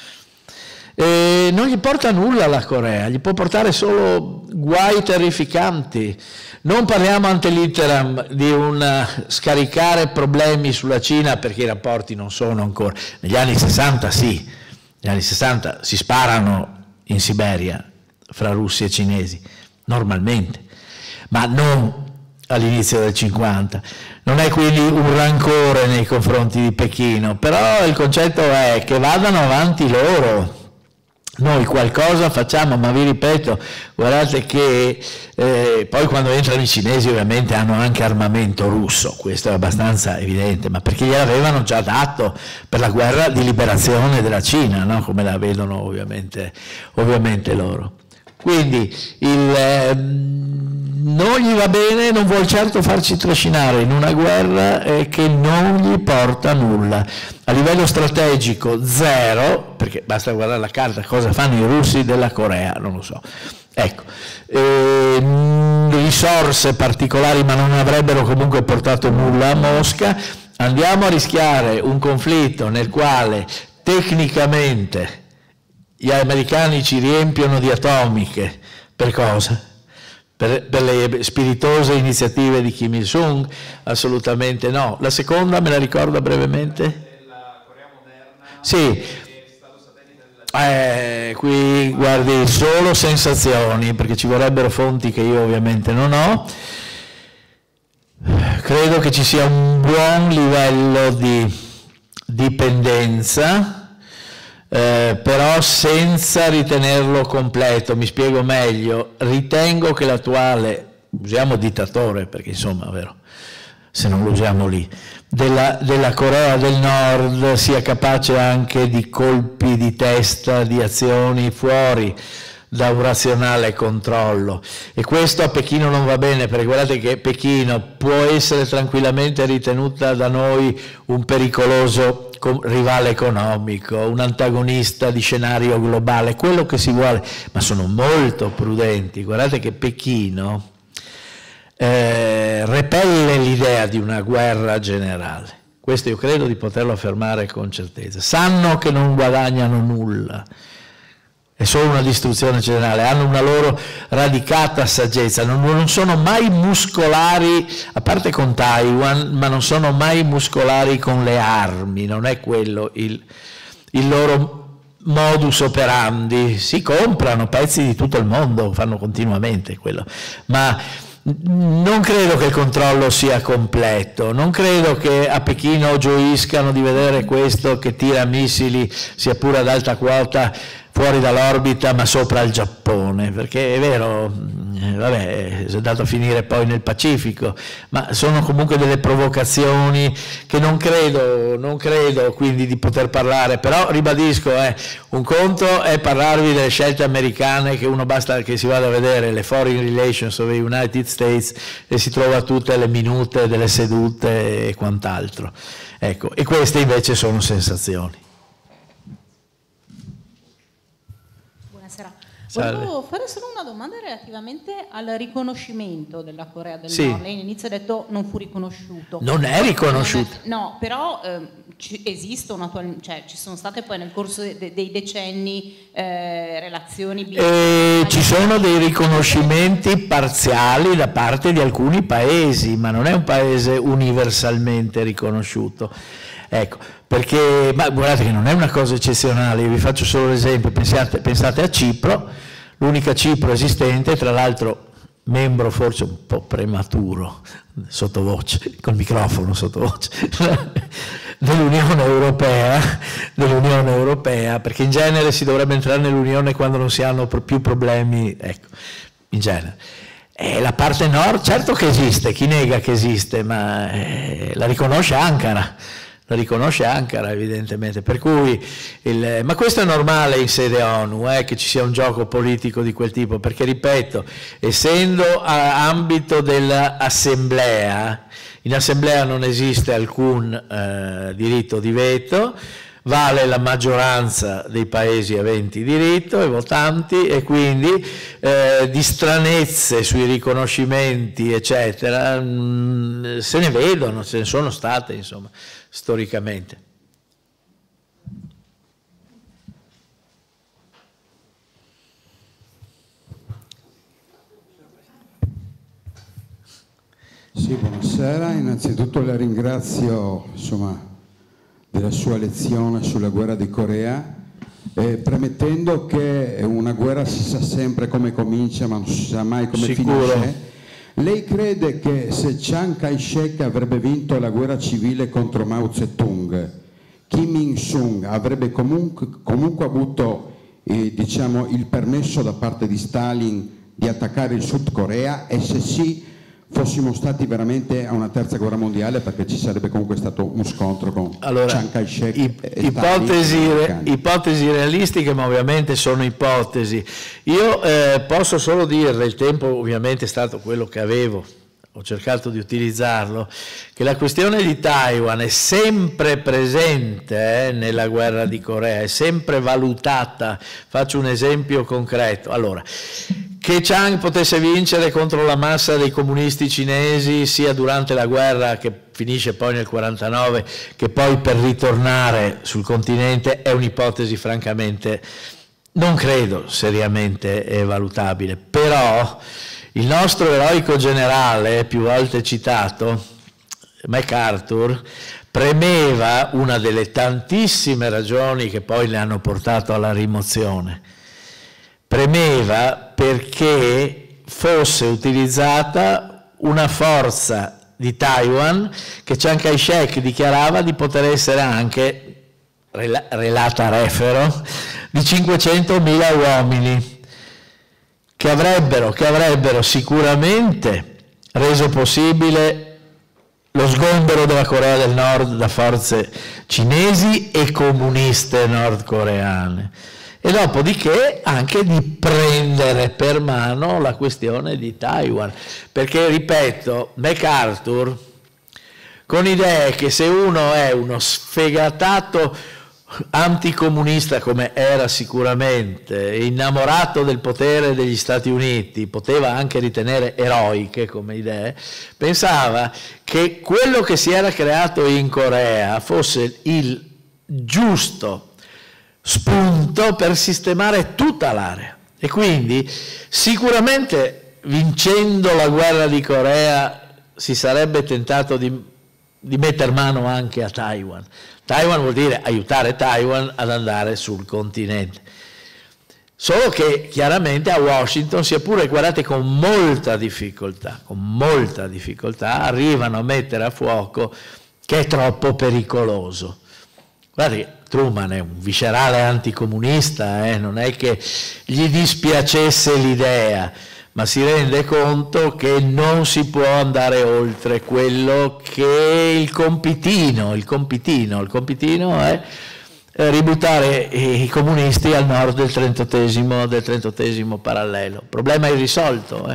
Non gli porta nulla la Corea, gli può portare solo guai terrificanti. Non parliamo ante litteram di un scaricare problemi sulla Cina, perché i rapporti non sono ancora. Negli anni 60 sì, negli anni 60 si sparano in Siberia fra russi e cinesi, normalmente, ma non all'inizio del 50. Non è quindi un rancore nei confronti di Pechino, però il concetto è che vadano avanti loro. Noi qualcosa facciamo, ma vi ripeto, guardate che poi quando entrano i cinesi ovviamente hanno anche armamento russo, questo è abbastanza evidente, ma perché gliel'avevano già dato per la guerra di liberazione della Cina, no? Come la vedono ovviamente loro. Quindi non gli va bene, non vuol certo farci trascinare in una guerra che non gli porta nulla. A livello strategico zero, perché basta guardare la carta, cosa fanno i russi della Corea, non lo so. Ecco, risorse particolari, ma non avrebbero comunque portato nulla a Mosca. Andiamo a rischiare un conflitto nel quale tecnicamente gli americani ci riempiono di atomiche. Per cosa? Per le spiritose iniziative di Kim Il-sung? Assolutamente no. La seconda me la ricordo brevemente? La Corea moderna. Sì. Qui guardi, solo sensazioni, perché ci vorrebbero fonti che io ovviamente non ho. Credo che ci sia un buon livello di dipendenza, però senza ritenerlo completo. Mi spiego meglio. Ritengo che l'attuale, usiamo dittatore, perché insomma, vero, se non lo usiamo lì, della Corea del Nord sia capace anche di colpi di testa, di azioni fuori da un razionale controllo, e questo a Pechino non va bene, perché guardate che Pechino può essere tranquillamente ritenuta da noi un pericoloso rivale economico, un antagonista di scenario globale, quello che si vuole, ma sono molto prudenti. Guardate che Pechino repelle l'idea di una guerra generale. Questo io credo di poterlo affermare con certezza. Sanno che non guadagnano nulla, è solo una distruzione generale, hanno una loro radicata saggezza, non sono mai muscolari, a parte con Taiwan, ma non sono mai muscolari con le armi, non è quello il loro modus operandi. Si comprano pezzi di tutto il mondo, fanno continuamente quello, ma non credo che il controllo sia completo, non credo che a Pechino gioiscano di vedere questo che tira missili, sia pure ad alta quota, fuori dall'orbita ma sopra il Giappone, perché è vero, vabbè, è andato a finire poi nel Pacifico, ma sono comunque delle provocazioni che non credo quindi di poter parlare, però ribadisco, un conto è parlarvi delle scelte americane, che uno basta che si vada a vedere le foreign relations of the United States e si trova tutte le minute delle sedute e quant'altro, ecco, e queste invece sono sensazioni. Volevo fare solo una domanda relativamente al riconoscimento della Corea del Nord. Lei all'inizio ha detto non fu riconosciuto. Non è riconosciuto. No, però esistono, cioè ci sono state poi nel corso dei decenni relazioni ci sono dei riconoscimenti parziali da parte di alcuni paesi, ma non è un paese universalmente riconosciuto. Ecco, perché, ma guardate che non è una cosa eccezionale, io vi faccio solo l'esempio, pensate a Cipro, l'unica Cipro esistente, tra l'altro membro forse un po' prematuro, sottovoce, col microfono sottovoce, dell'Unione Europea, perché in genere si dovrebbe entrare nell'Unione quando non si hanno più problemi, ecco, in genere. La parte nord, certo che esiste, chi nega che esiste, ma la riconosce Ankara. La riconosce Ankara evidentemente, per cui ma questo è normale in sede ONU, che ci sia un gioco politico di quel tipo, perché ripeto, essendo ambito dell'assemblea, in assemblea non esiste alcun diritto di veto, vale la maggioranza dei paesi aventi diritto e votanti, e quindi di stranezze sui riconoscimenti eccetera se ne vedono, ce ne sono state insomma storicamente. Sì, buonasera, innanzitutto la ringrazio insomma della sua lezione sulla guerra di Corea, premettendo che una guerra si sa sempre come comincia ma non si sa mai come finisce. Lei crede che se Chiang Kai-shek avrebbe vinto la guerra civile contro Mao Zedong, Kim Il-sung avrebbe comunque avuto diciamo, il permesso da parte di Stalin di attaccare il Sud Corea, e se sì fossimo stati veramente a una terza guerra mondiale, perché ci sarebbe comunque stato un scontro con Chiang Kai-shek ipotesi realistiche, ma ovviamente sono ipotesi. Io posso solo dirle, il tempo ovviamente è stato quello che avevo, ho cercato di utilizzarlo, che la questione di Taiwan è sempre presente nella guerra di Corea, è sempre valutata. Faccio un esempio concreto. Allora, che che Chiang potesse vincere contro la massa dei comunisti cinesi sia durante la guerra che finisce poi nel 49 che poi per ritornare sul continente è un'ipotesi francamente non credo seriamente valutabile, però il nostro eroico generale più volte citato, MacArthur, premeva una delle tantissime ragioni che poi le hanno portato alla rimozione. Premeva perché fosse utilizzata una forza di Taiwan che Chiang Kai-shek dichiarava di poter essere anche, relata refero, di 500.000 uomini che avrebbero sicuramente reso possibile lo sgombero della Corea del Nord da forze cinesi e comuniste nordcoreane e dopodiché anche di prendere per mano la questione di Taiwan, perché ripeto, MacArthur con idee che se uno è uno sfegatato anticomunista come era sicuramente, innamorato del potere degli Stati Uniti, poteva anche ritenere eroiche come idee, pensava che quello che si era creato in Corea fosse il giusto spunto per sistemare tutta l'area e quindi sicuramente vincendo la guerra di Corea si sarebbe tentato di metter mano anche a Taiwan. Taiwan vuol dire aiutare Taiwan ad andare sul continente. Solo che chiaramente a Washington, sia pure guardate con molta difficoltà, arrivano a mettere a fuoco che è troppo pericoloso. Guardate che Truman è un viscerale anticomunista, non è che gli dispiacesse l'idea, ma si rende conto che non si può andare oltre quello che è il compitino è ributtare i comunisti al nord del 38esimo parallelo. Problema irrisolto.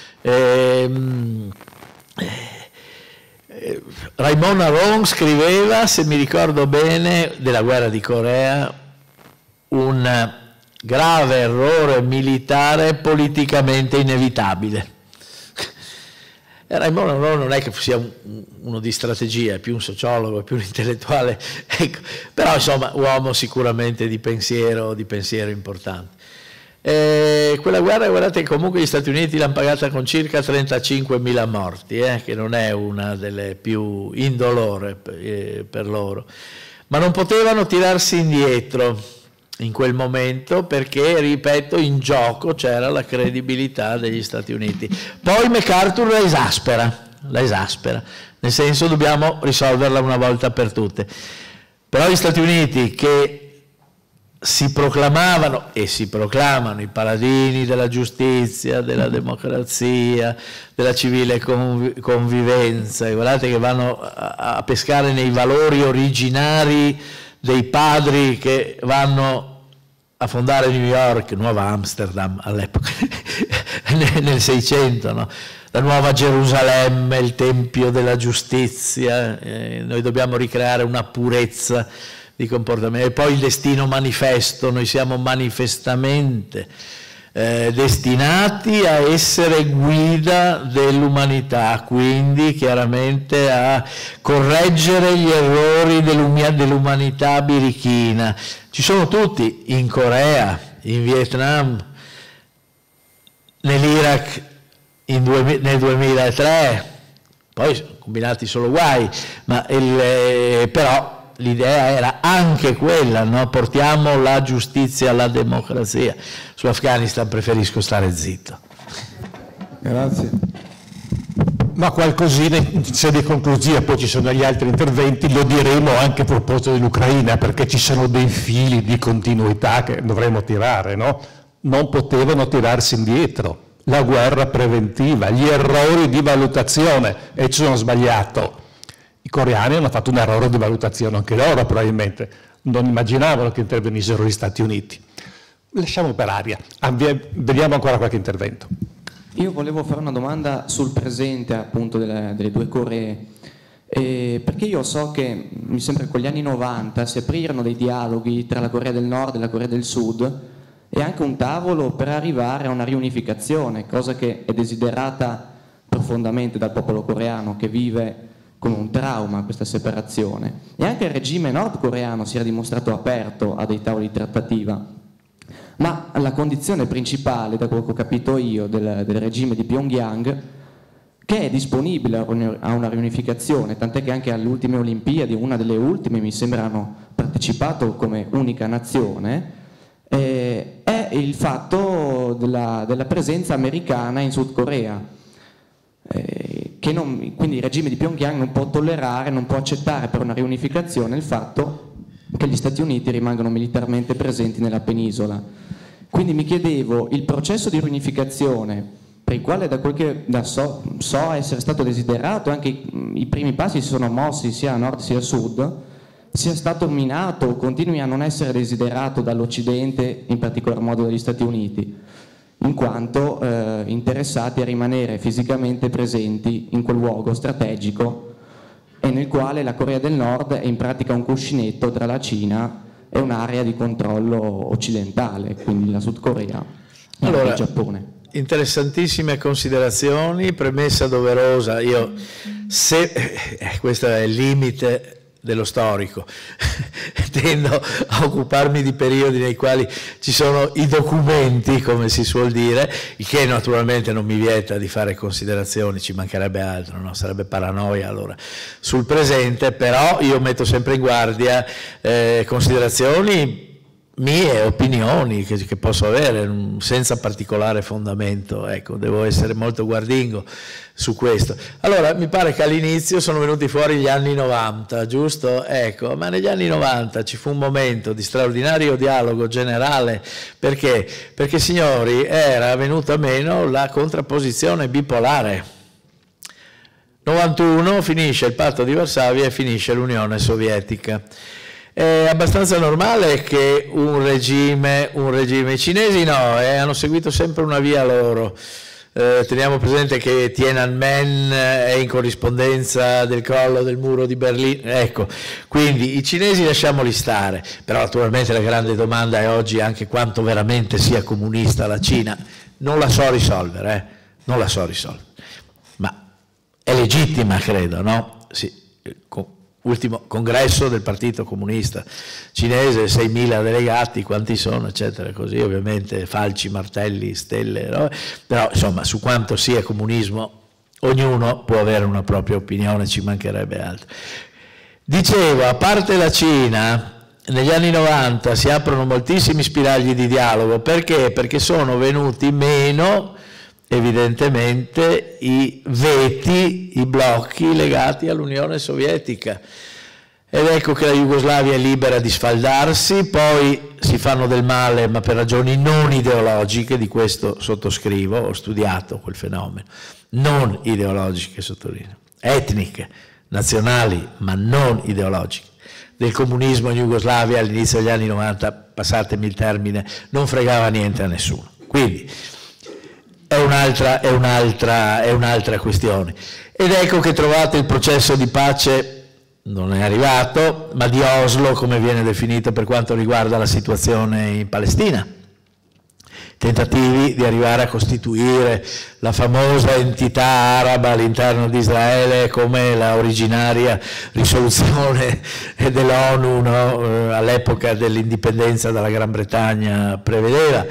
Raymond Aron scriveva, se mi ricordo bene, della guerra di Corea, un grave errore militare politicamente inevitabile. Raymond Aron non è che sia uno di strategia, è più un sociologo, è più un intellettuale, ecco. Però insomma uomo sicuramente di pensiero importante. Quella guerra, guardate, comunque gli Stati Uniti l'hanno pagata con circa 35.000 morti, che non è una delle più indolore per loro, ma non potevano tirarsi indietro in quel momento perché, ripeto, in gioco c'era la credibilità degli Stati Uniti. Poi MacArthur la esaspera, nel senso dobbiamo risolverla una volta per tutte. Però gli Stati Uniti, che si proclamavano e si proclamano i paladini della giustizia, della democrazia, della civile convivenza, e guardate che vanno a pescare nei valori originari dei padri che vanno a fondare New York, Nuova Amsterdam all'epoca, nel 600, no? La Nuova Gerusalemme, il Tempio della Giustizia, noi dobbiamo ricreare una purezza di comportamento. E poi il destino manifesto, noi siamo manifestamente destinati a essere guida dell'umanità, quindi chiaramente a correggere gli errori dell'umanità birichina. Ci sono tutti, in Corea, in Vietnam, nell'Iraq nel 2003, poi sono combinati solo guai, ma però l'idea era anche quella, no? Portiamo la giustizia alla democrazia. Sull'Afghanistan preferisco stare zitto. Grazie. Ma qualcosina in sede conclusiva, poi ci sono gli altri interventi, lo diremo anche a proposito dell'Ucraina, perché ci sono dei fili di continuità che dovremo tirare, no? Non potevano tirarsi indietro, la guerra preventiva, gli errori di valutazione, e ci sono sbagliato. I coreani hanno fatto un errore di valutazione, anche loro probabilmente, non immaginavano che intervenissero gli Stati Uniti. Lasciamo per aria, vediamo ancora qualche intervento. Io volevo fare una domanda sul presente appunto delle due Coree, perché io so che mi sembra che con gli anni 90 si aprirono dei dialoghi tra la Corea del Nord e la Corea del Sud e anche un tavolo per arrivare a una riunificazione, cosa che è desiderata profondamente dal popolo coreano, che vive con un trauma questa separazione. E anche il regime nordcoreano si era dimostrato aperto a dei tavoli di trattativa, ma la condizione principale, da quello che ho capito io, del regime di Pyongyang, che è disponibile a una riunificazione, tant'è che anche alle ultime Olimpiadi, una delle ultime mi sembra, hanno partecipato come unica nazione, è il fatto della presenza americana in Sud Corea, quindi il regime di Pyongyang non può tollerare, non può accettare per una riunificazione il fatto che gli Stati Uniti rimangano militarmente presenti nella penisola. Quindi mi chiedevo, il processo di riunificazione, per il quale da quel che so essere stato desiderato, anche i primi passi si sono mossi sia a nord sia a sud, sia stato minato o continui a non essere desiderato dall'Occidente, in particolar modo dagli Stati Uniti, in quanto interessati a rimanere fisicamente presenti in quel luogo strategico e nel quale la Corea del Nord è in pratica un cuscinetto tra la Cina e un'area di controllo occidentale, quindi la Sud Corea e il Giappone. Interessantissime considerazioni, premessa doverosa. Questo è il limite dello storico, tendo a occuparmi di periodi nei quali ci sono i documenti, come si suol dire, il che naturalmente non mi vieta di fare considerazioni, ci mancherebbe altro, no? Sarebbe paranoia allora sul presente, però io metto sempre in guardia considerazioni mie, opinioni che posso avere senza particolare fondamento, ecco, devo essere molto guardingo su questo. Allora, mi pare che all'inizio sono venuti fuori gli anni 90, giusto? Ecco, ma negli anni 90 ci fu un momento di straordinario dialogo generale, perché? Perché, signori, era venuta meno la contrapposizione bipolare. 91 finisce il patto di Varsavia e finisce l'Unione Sovietica. È abbastanza normale che un regime, i cinesi no, hanno seguito sempre una via loro. Teniamo presente che Tiananmen è in corrispondenza del crollo del muro di Berlino, ecco, quindi i cinesi lasciamoli stare, però naturalmente la grande domanda è oggi anche quanto veramente sia comunista la Cina. Non la so risolvere, non la so risolvere, ma è legittima, credo, no? Sì. Ultimo congresso del Partito Comunista Cinese, 6.000 delegati, quanti sono, eccetera, così, ovviamente falci, martelli, stelle, no? Però insomma su quanto sia comunismo ognuno può avere una propria opinione, ci mancherebbe altro. Dicevo, a parte la Cina, negli anni 90 si aprono moltissimi spiragli di dialogo, perché? Perché sono venuti meno evidentemente i veti, i blocchi legati all'Unione Sovietica, ed ecco che la Jugoslavia è libera di sfaldarsi, poi si fanno del male ma per ragioni non ideologiche, di questo sottoscrivo, ho studiato quel fenomeno, non ideologiche, sottolineo, etniche, nazionali ma non ideologiche. Del comunismo in Jugoslavia all'inizio degli anni 90, passatemi il termine, non fregava niente a nessuno, quindi è un'altra questione. Ed ecco che trovate il processo di pace, non è arrivato, ma di Oslo, come viene definito per quanto riguarda la situazione in Palestina. Tentativi di arrivare a costituire la famosa entità araba all'interno di Israele, come la originaria risoluzione dell'ONU, no, all'epoca dell'indipendenza dalla Gran Bretagna prevedeva.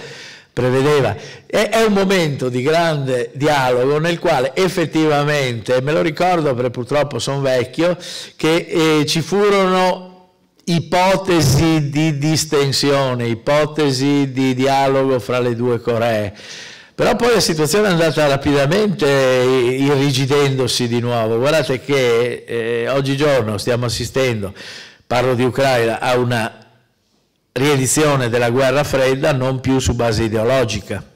È un momento di grande dialogo nel quale effettivamente, me lo ricordo perché purtroppo sono vecchio, che ci furono ipotesi di distensione, ipotesi di dialogo fra le due Coree, però poi la situazione è andata rapidamente irrigidendosi di nuovo. Guardate che oggigiorno stiamo assistendo, parlo di Ucraina, a una riedizione della guerra fredda, non più su base ideologica,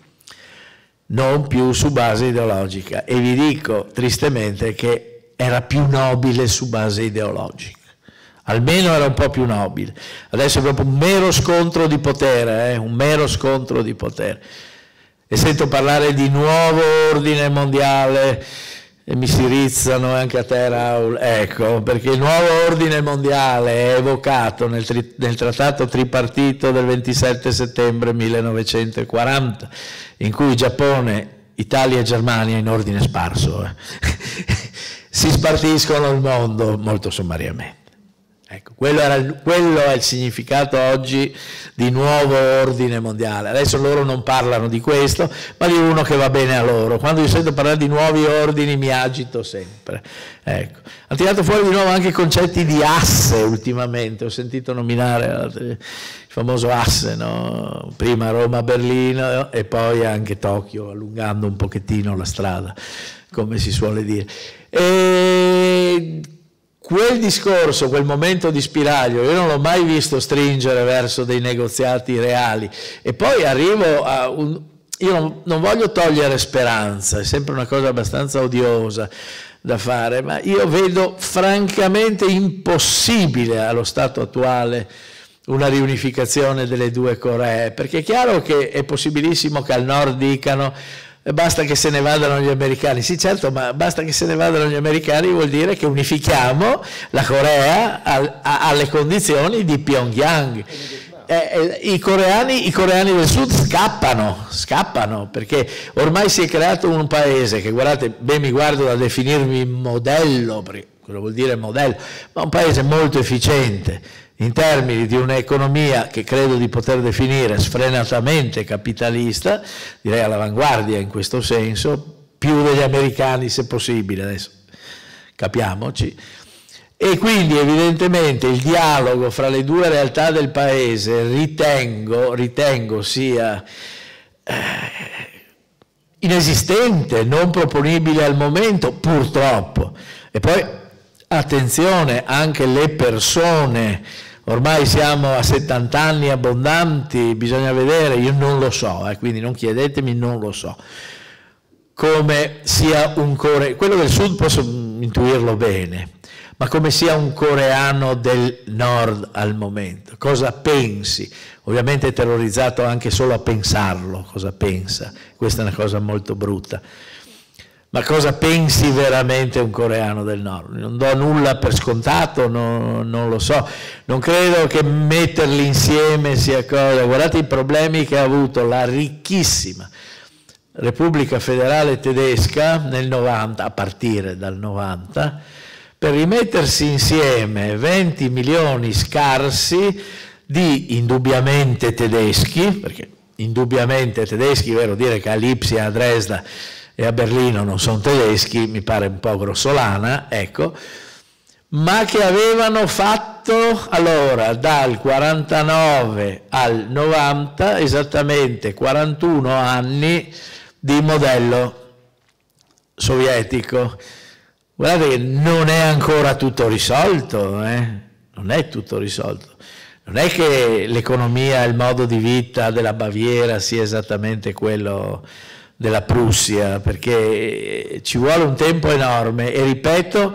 e vi dico tristemente che era più nobile su base ideologica, almeno era un po' più nobile. Adesso è proprio un mero scontro di potere, un mero scontro di potere, e sento parlare di nuovo ordine mondiale. E mi si rizzano anche a te, Raul. Ecco, perché il nuovo ordine mondiale è evocato nel trattato tripartito del 27 settembre 1940, in cui Giappone, Italia e Germania, in ordine sparso, si spartiscono il mondo molto sommariamente. Ecco, quello è il significato oggi di nuovo ordine mondiale. Adesso loro non parlano di questo, ma di uno che va bene a loro. Quando io sento parlare di nuovi ordini mi agito sempre. Ecco. Hanno tirato fuori di nuovo anche i concetti di asse ultimamente, ho sentito nominare il famoso asse, no? Prima Roma-Berlino e poi anche Tokyo, allungando un pochettino la strada, come si suole dire. E quel discorso, quel momento di spiraglio, io non l'ho mai visto stringere verso dei negoziati reali. E poi arrivo a io non voglio togliere speranza, è sempre una cosa abbastanza odiosa da fare, ma io vedo francamente impossibile allo stato attuale una riunificazione delle due Coree, perché è chiaro che è possibilissimo che al nord dicano basta che se ne vadano gli americani. Sì, certo, ma basta che se ne vadano gli americani vuol dire che unifichiamo la Corea alle condizioni di Pyongyang. I coreani del sud scappano, perché ormai si è creato un paese che, guardate, mi guardo da definirmi modello, perché quello vuol dire modello, ma un paese molto efficiente in termini di un'economia che credo di poter definire sfrenatamente capitalista, direi all'avanguardia in questo senso, più degli americani se possibile, adesso capiamoci. E quindi evidentemente il dialogo fra le due realtà del paese ritengo sia inesistente, non proponibile al momento, purtroppo. E poi attenzione, anche le persone, ormai siamo a 70 anni abbondanti, bisogna vedere, io non lo so, quindi non chiedetemi, non lo so, come sia un coreano, quello del sud posso intuirlo bene, ma come sia un coreano del nord al momento, cosa pensi? Ovviamente è terrorizzato anche solo a pensarlo, cosa pensa, questa è una cosa molto brutta. Ma cosa pensi veramente un coreano del nord? Non do nulla per scontato, non lo so. Non credo che metterli insieme sia cosa. Guardate i problemi che ha avuto la ricchissima Repubblica Federale Tedesca nel 90, a partire dal 90, per rimettersi insieme 20 milioni scarsi di indubbiamente tedeschi, perché indubbiamente tedeschi, vero dire che a Lipsia, a Dresda e a Berlino non sono tedeschi, mi pare un po' grossolana, ecco, ma che avevano fatto allora dal 49 al 90 esattamente 41 anni di modello sovietico. Guardate che non è ancora tutto risolto, non è tutto risolto. Non è che l'economia e il modo di vita della Baviera sia esattamente quello della Prussia, perché ci vuole un tempo enorme e, ripeto,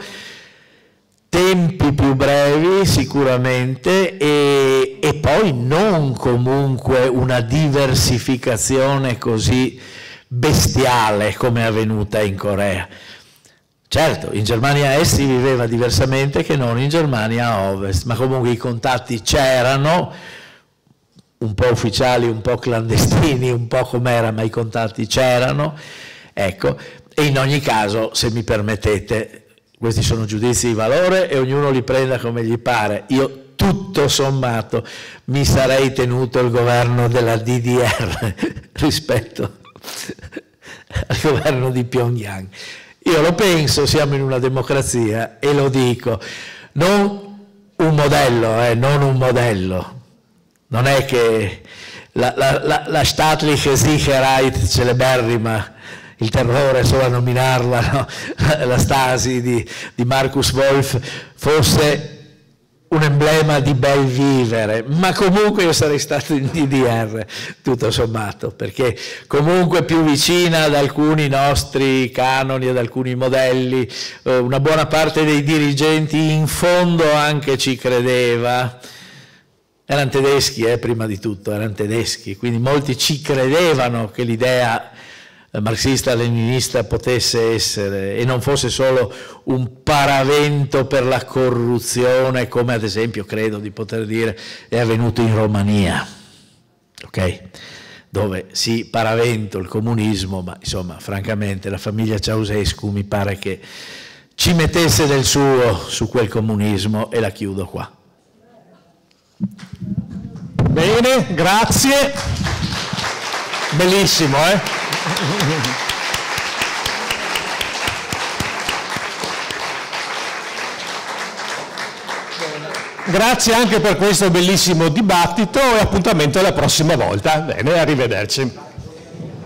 tempi più brevi sicuramente e poi non comunque una diversificazione così bestiale come è avvenuta in Corea. Certo, in Germania Est si viveva diversamente che non in Germania Ovest, ma comunque i contatti c'erano, un po' ufficiali, un po' clandestini, un po' com'era, ma i contatti c'erano, ecco, e in ogni caso, se mi permettete, questi sono giudizi di valore e ognuno li prenda come gli pare. Io tutto sommato mi sarei tenuto il governo della DDR rispetto al governo di Pyongyang. Io lo penso, siamo in una democrazia e lo dico, non un modello, non un modello. Non è che la staatliche Sicherheit celeberrima, il terrore solo a nominarla, no? La Stasi di Markus Wolf, fosse un emblema di bel vivere, ma comunque io sarei stato in DDR tutto sommato, perché comunque più vicina ad alcuni nostri canoni, ad alcuni modelli, una buona parte dei dirigenti in fondo anche ci credeva. Erano tedeschi, prima di tutto, erano tedeschi, quindi molti ci credevano che l'idea marxista-leninista potesse essere e non fosse solo un paravento per la corruzione, come ad esempio credo di poter dire è avvenuto in Romania, ok? Dove sì, paravento il comunismo, ma insomma francamente la famiglia Ceausescu mi pare che ci mettesse del suo su quel comunismo, e la chiudo qua. Bene, grazie. Bellissimo, Grazie anche per questo bellissimo dibattito e appuntamento alla prossima volta. Bene, arrivederci.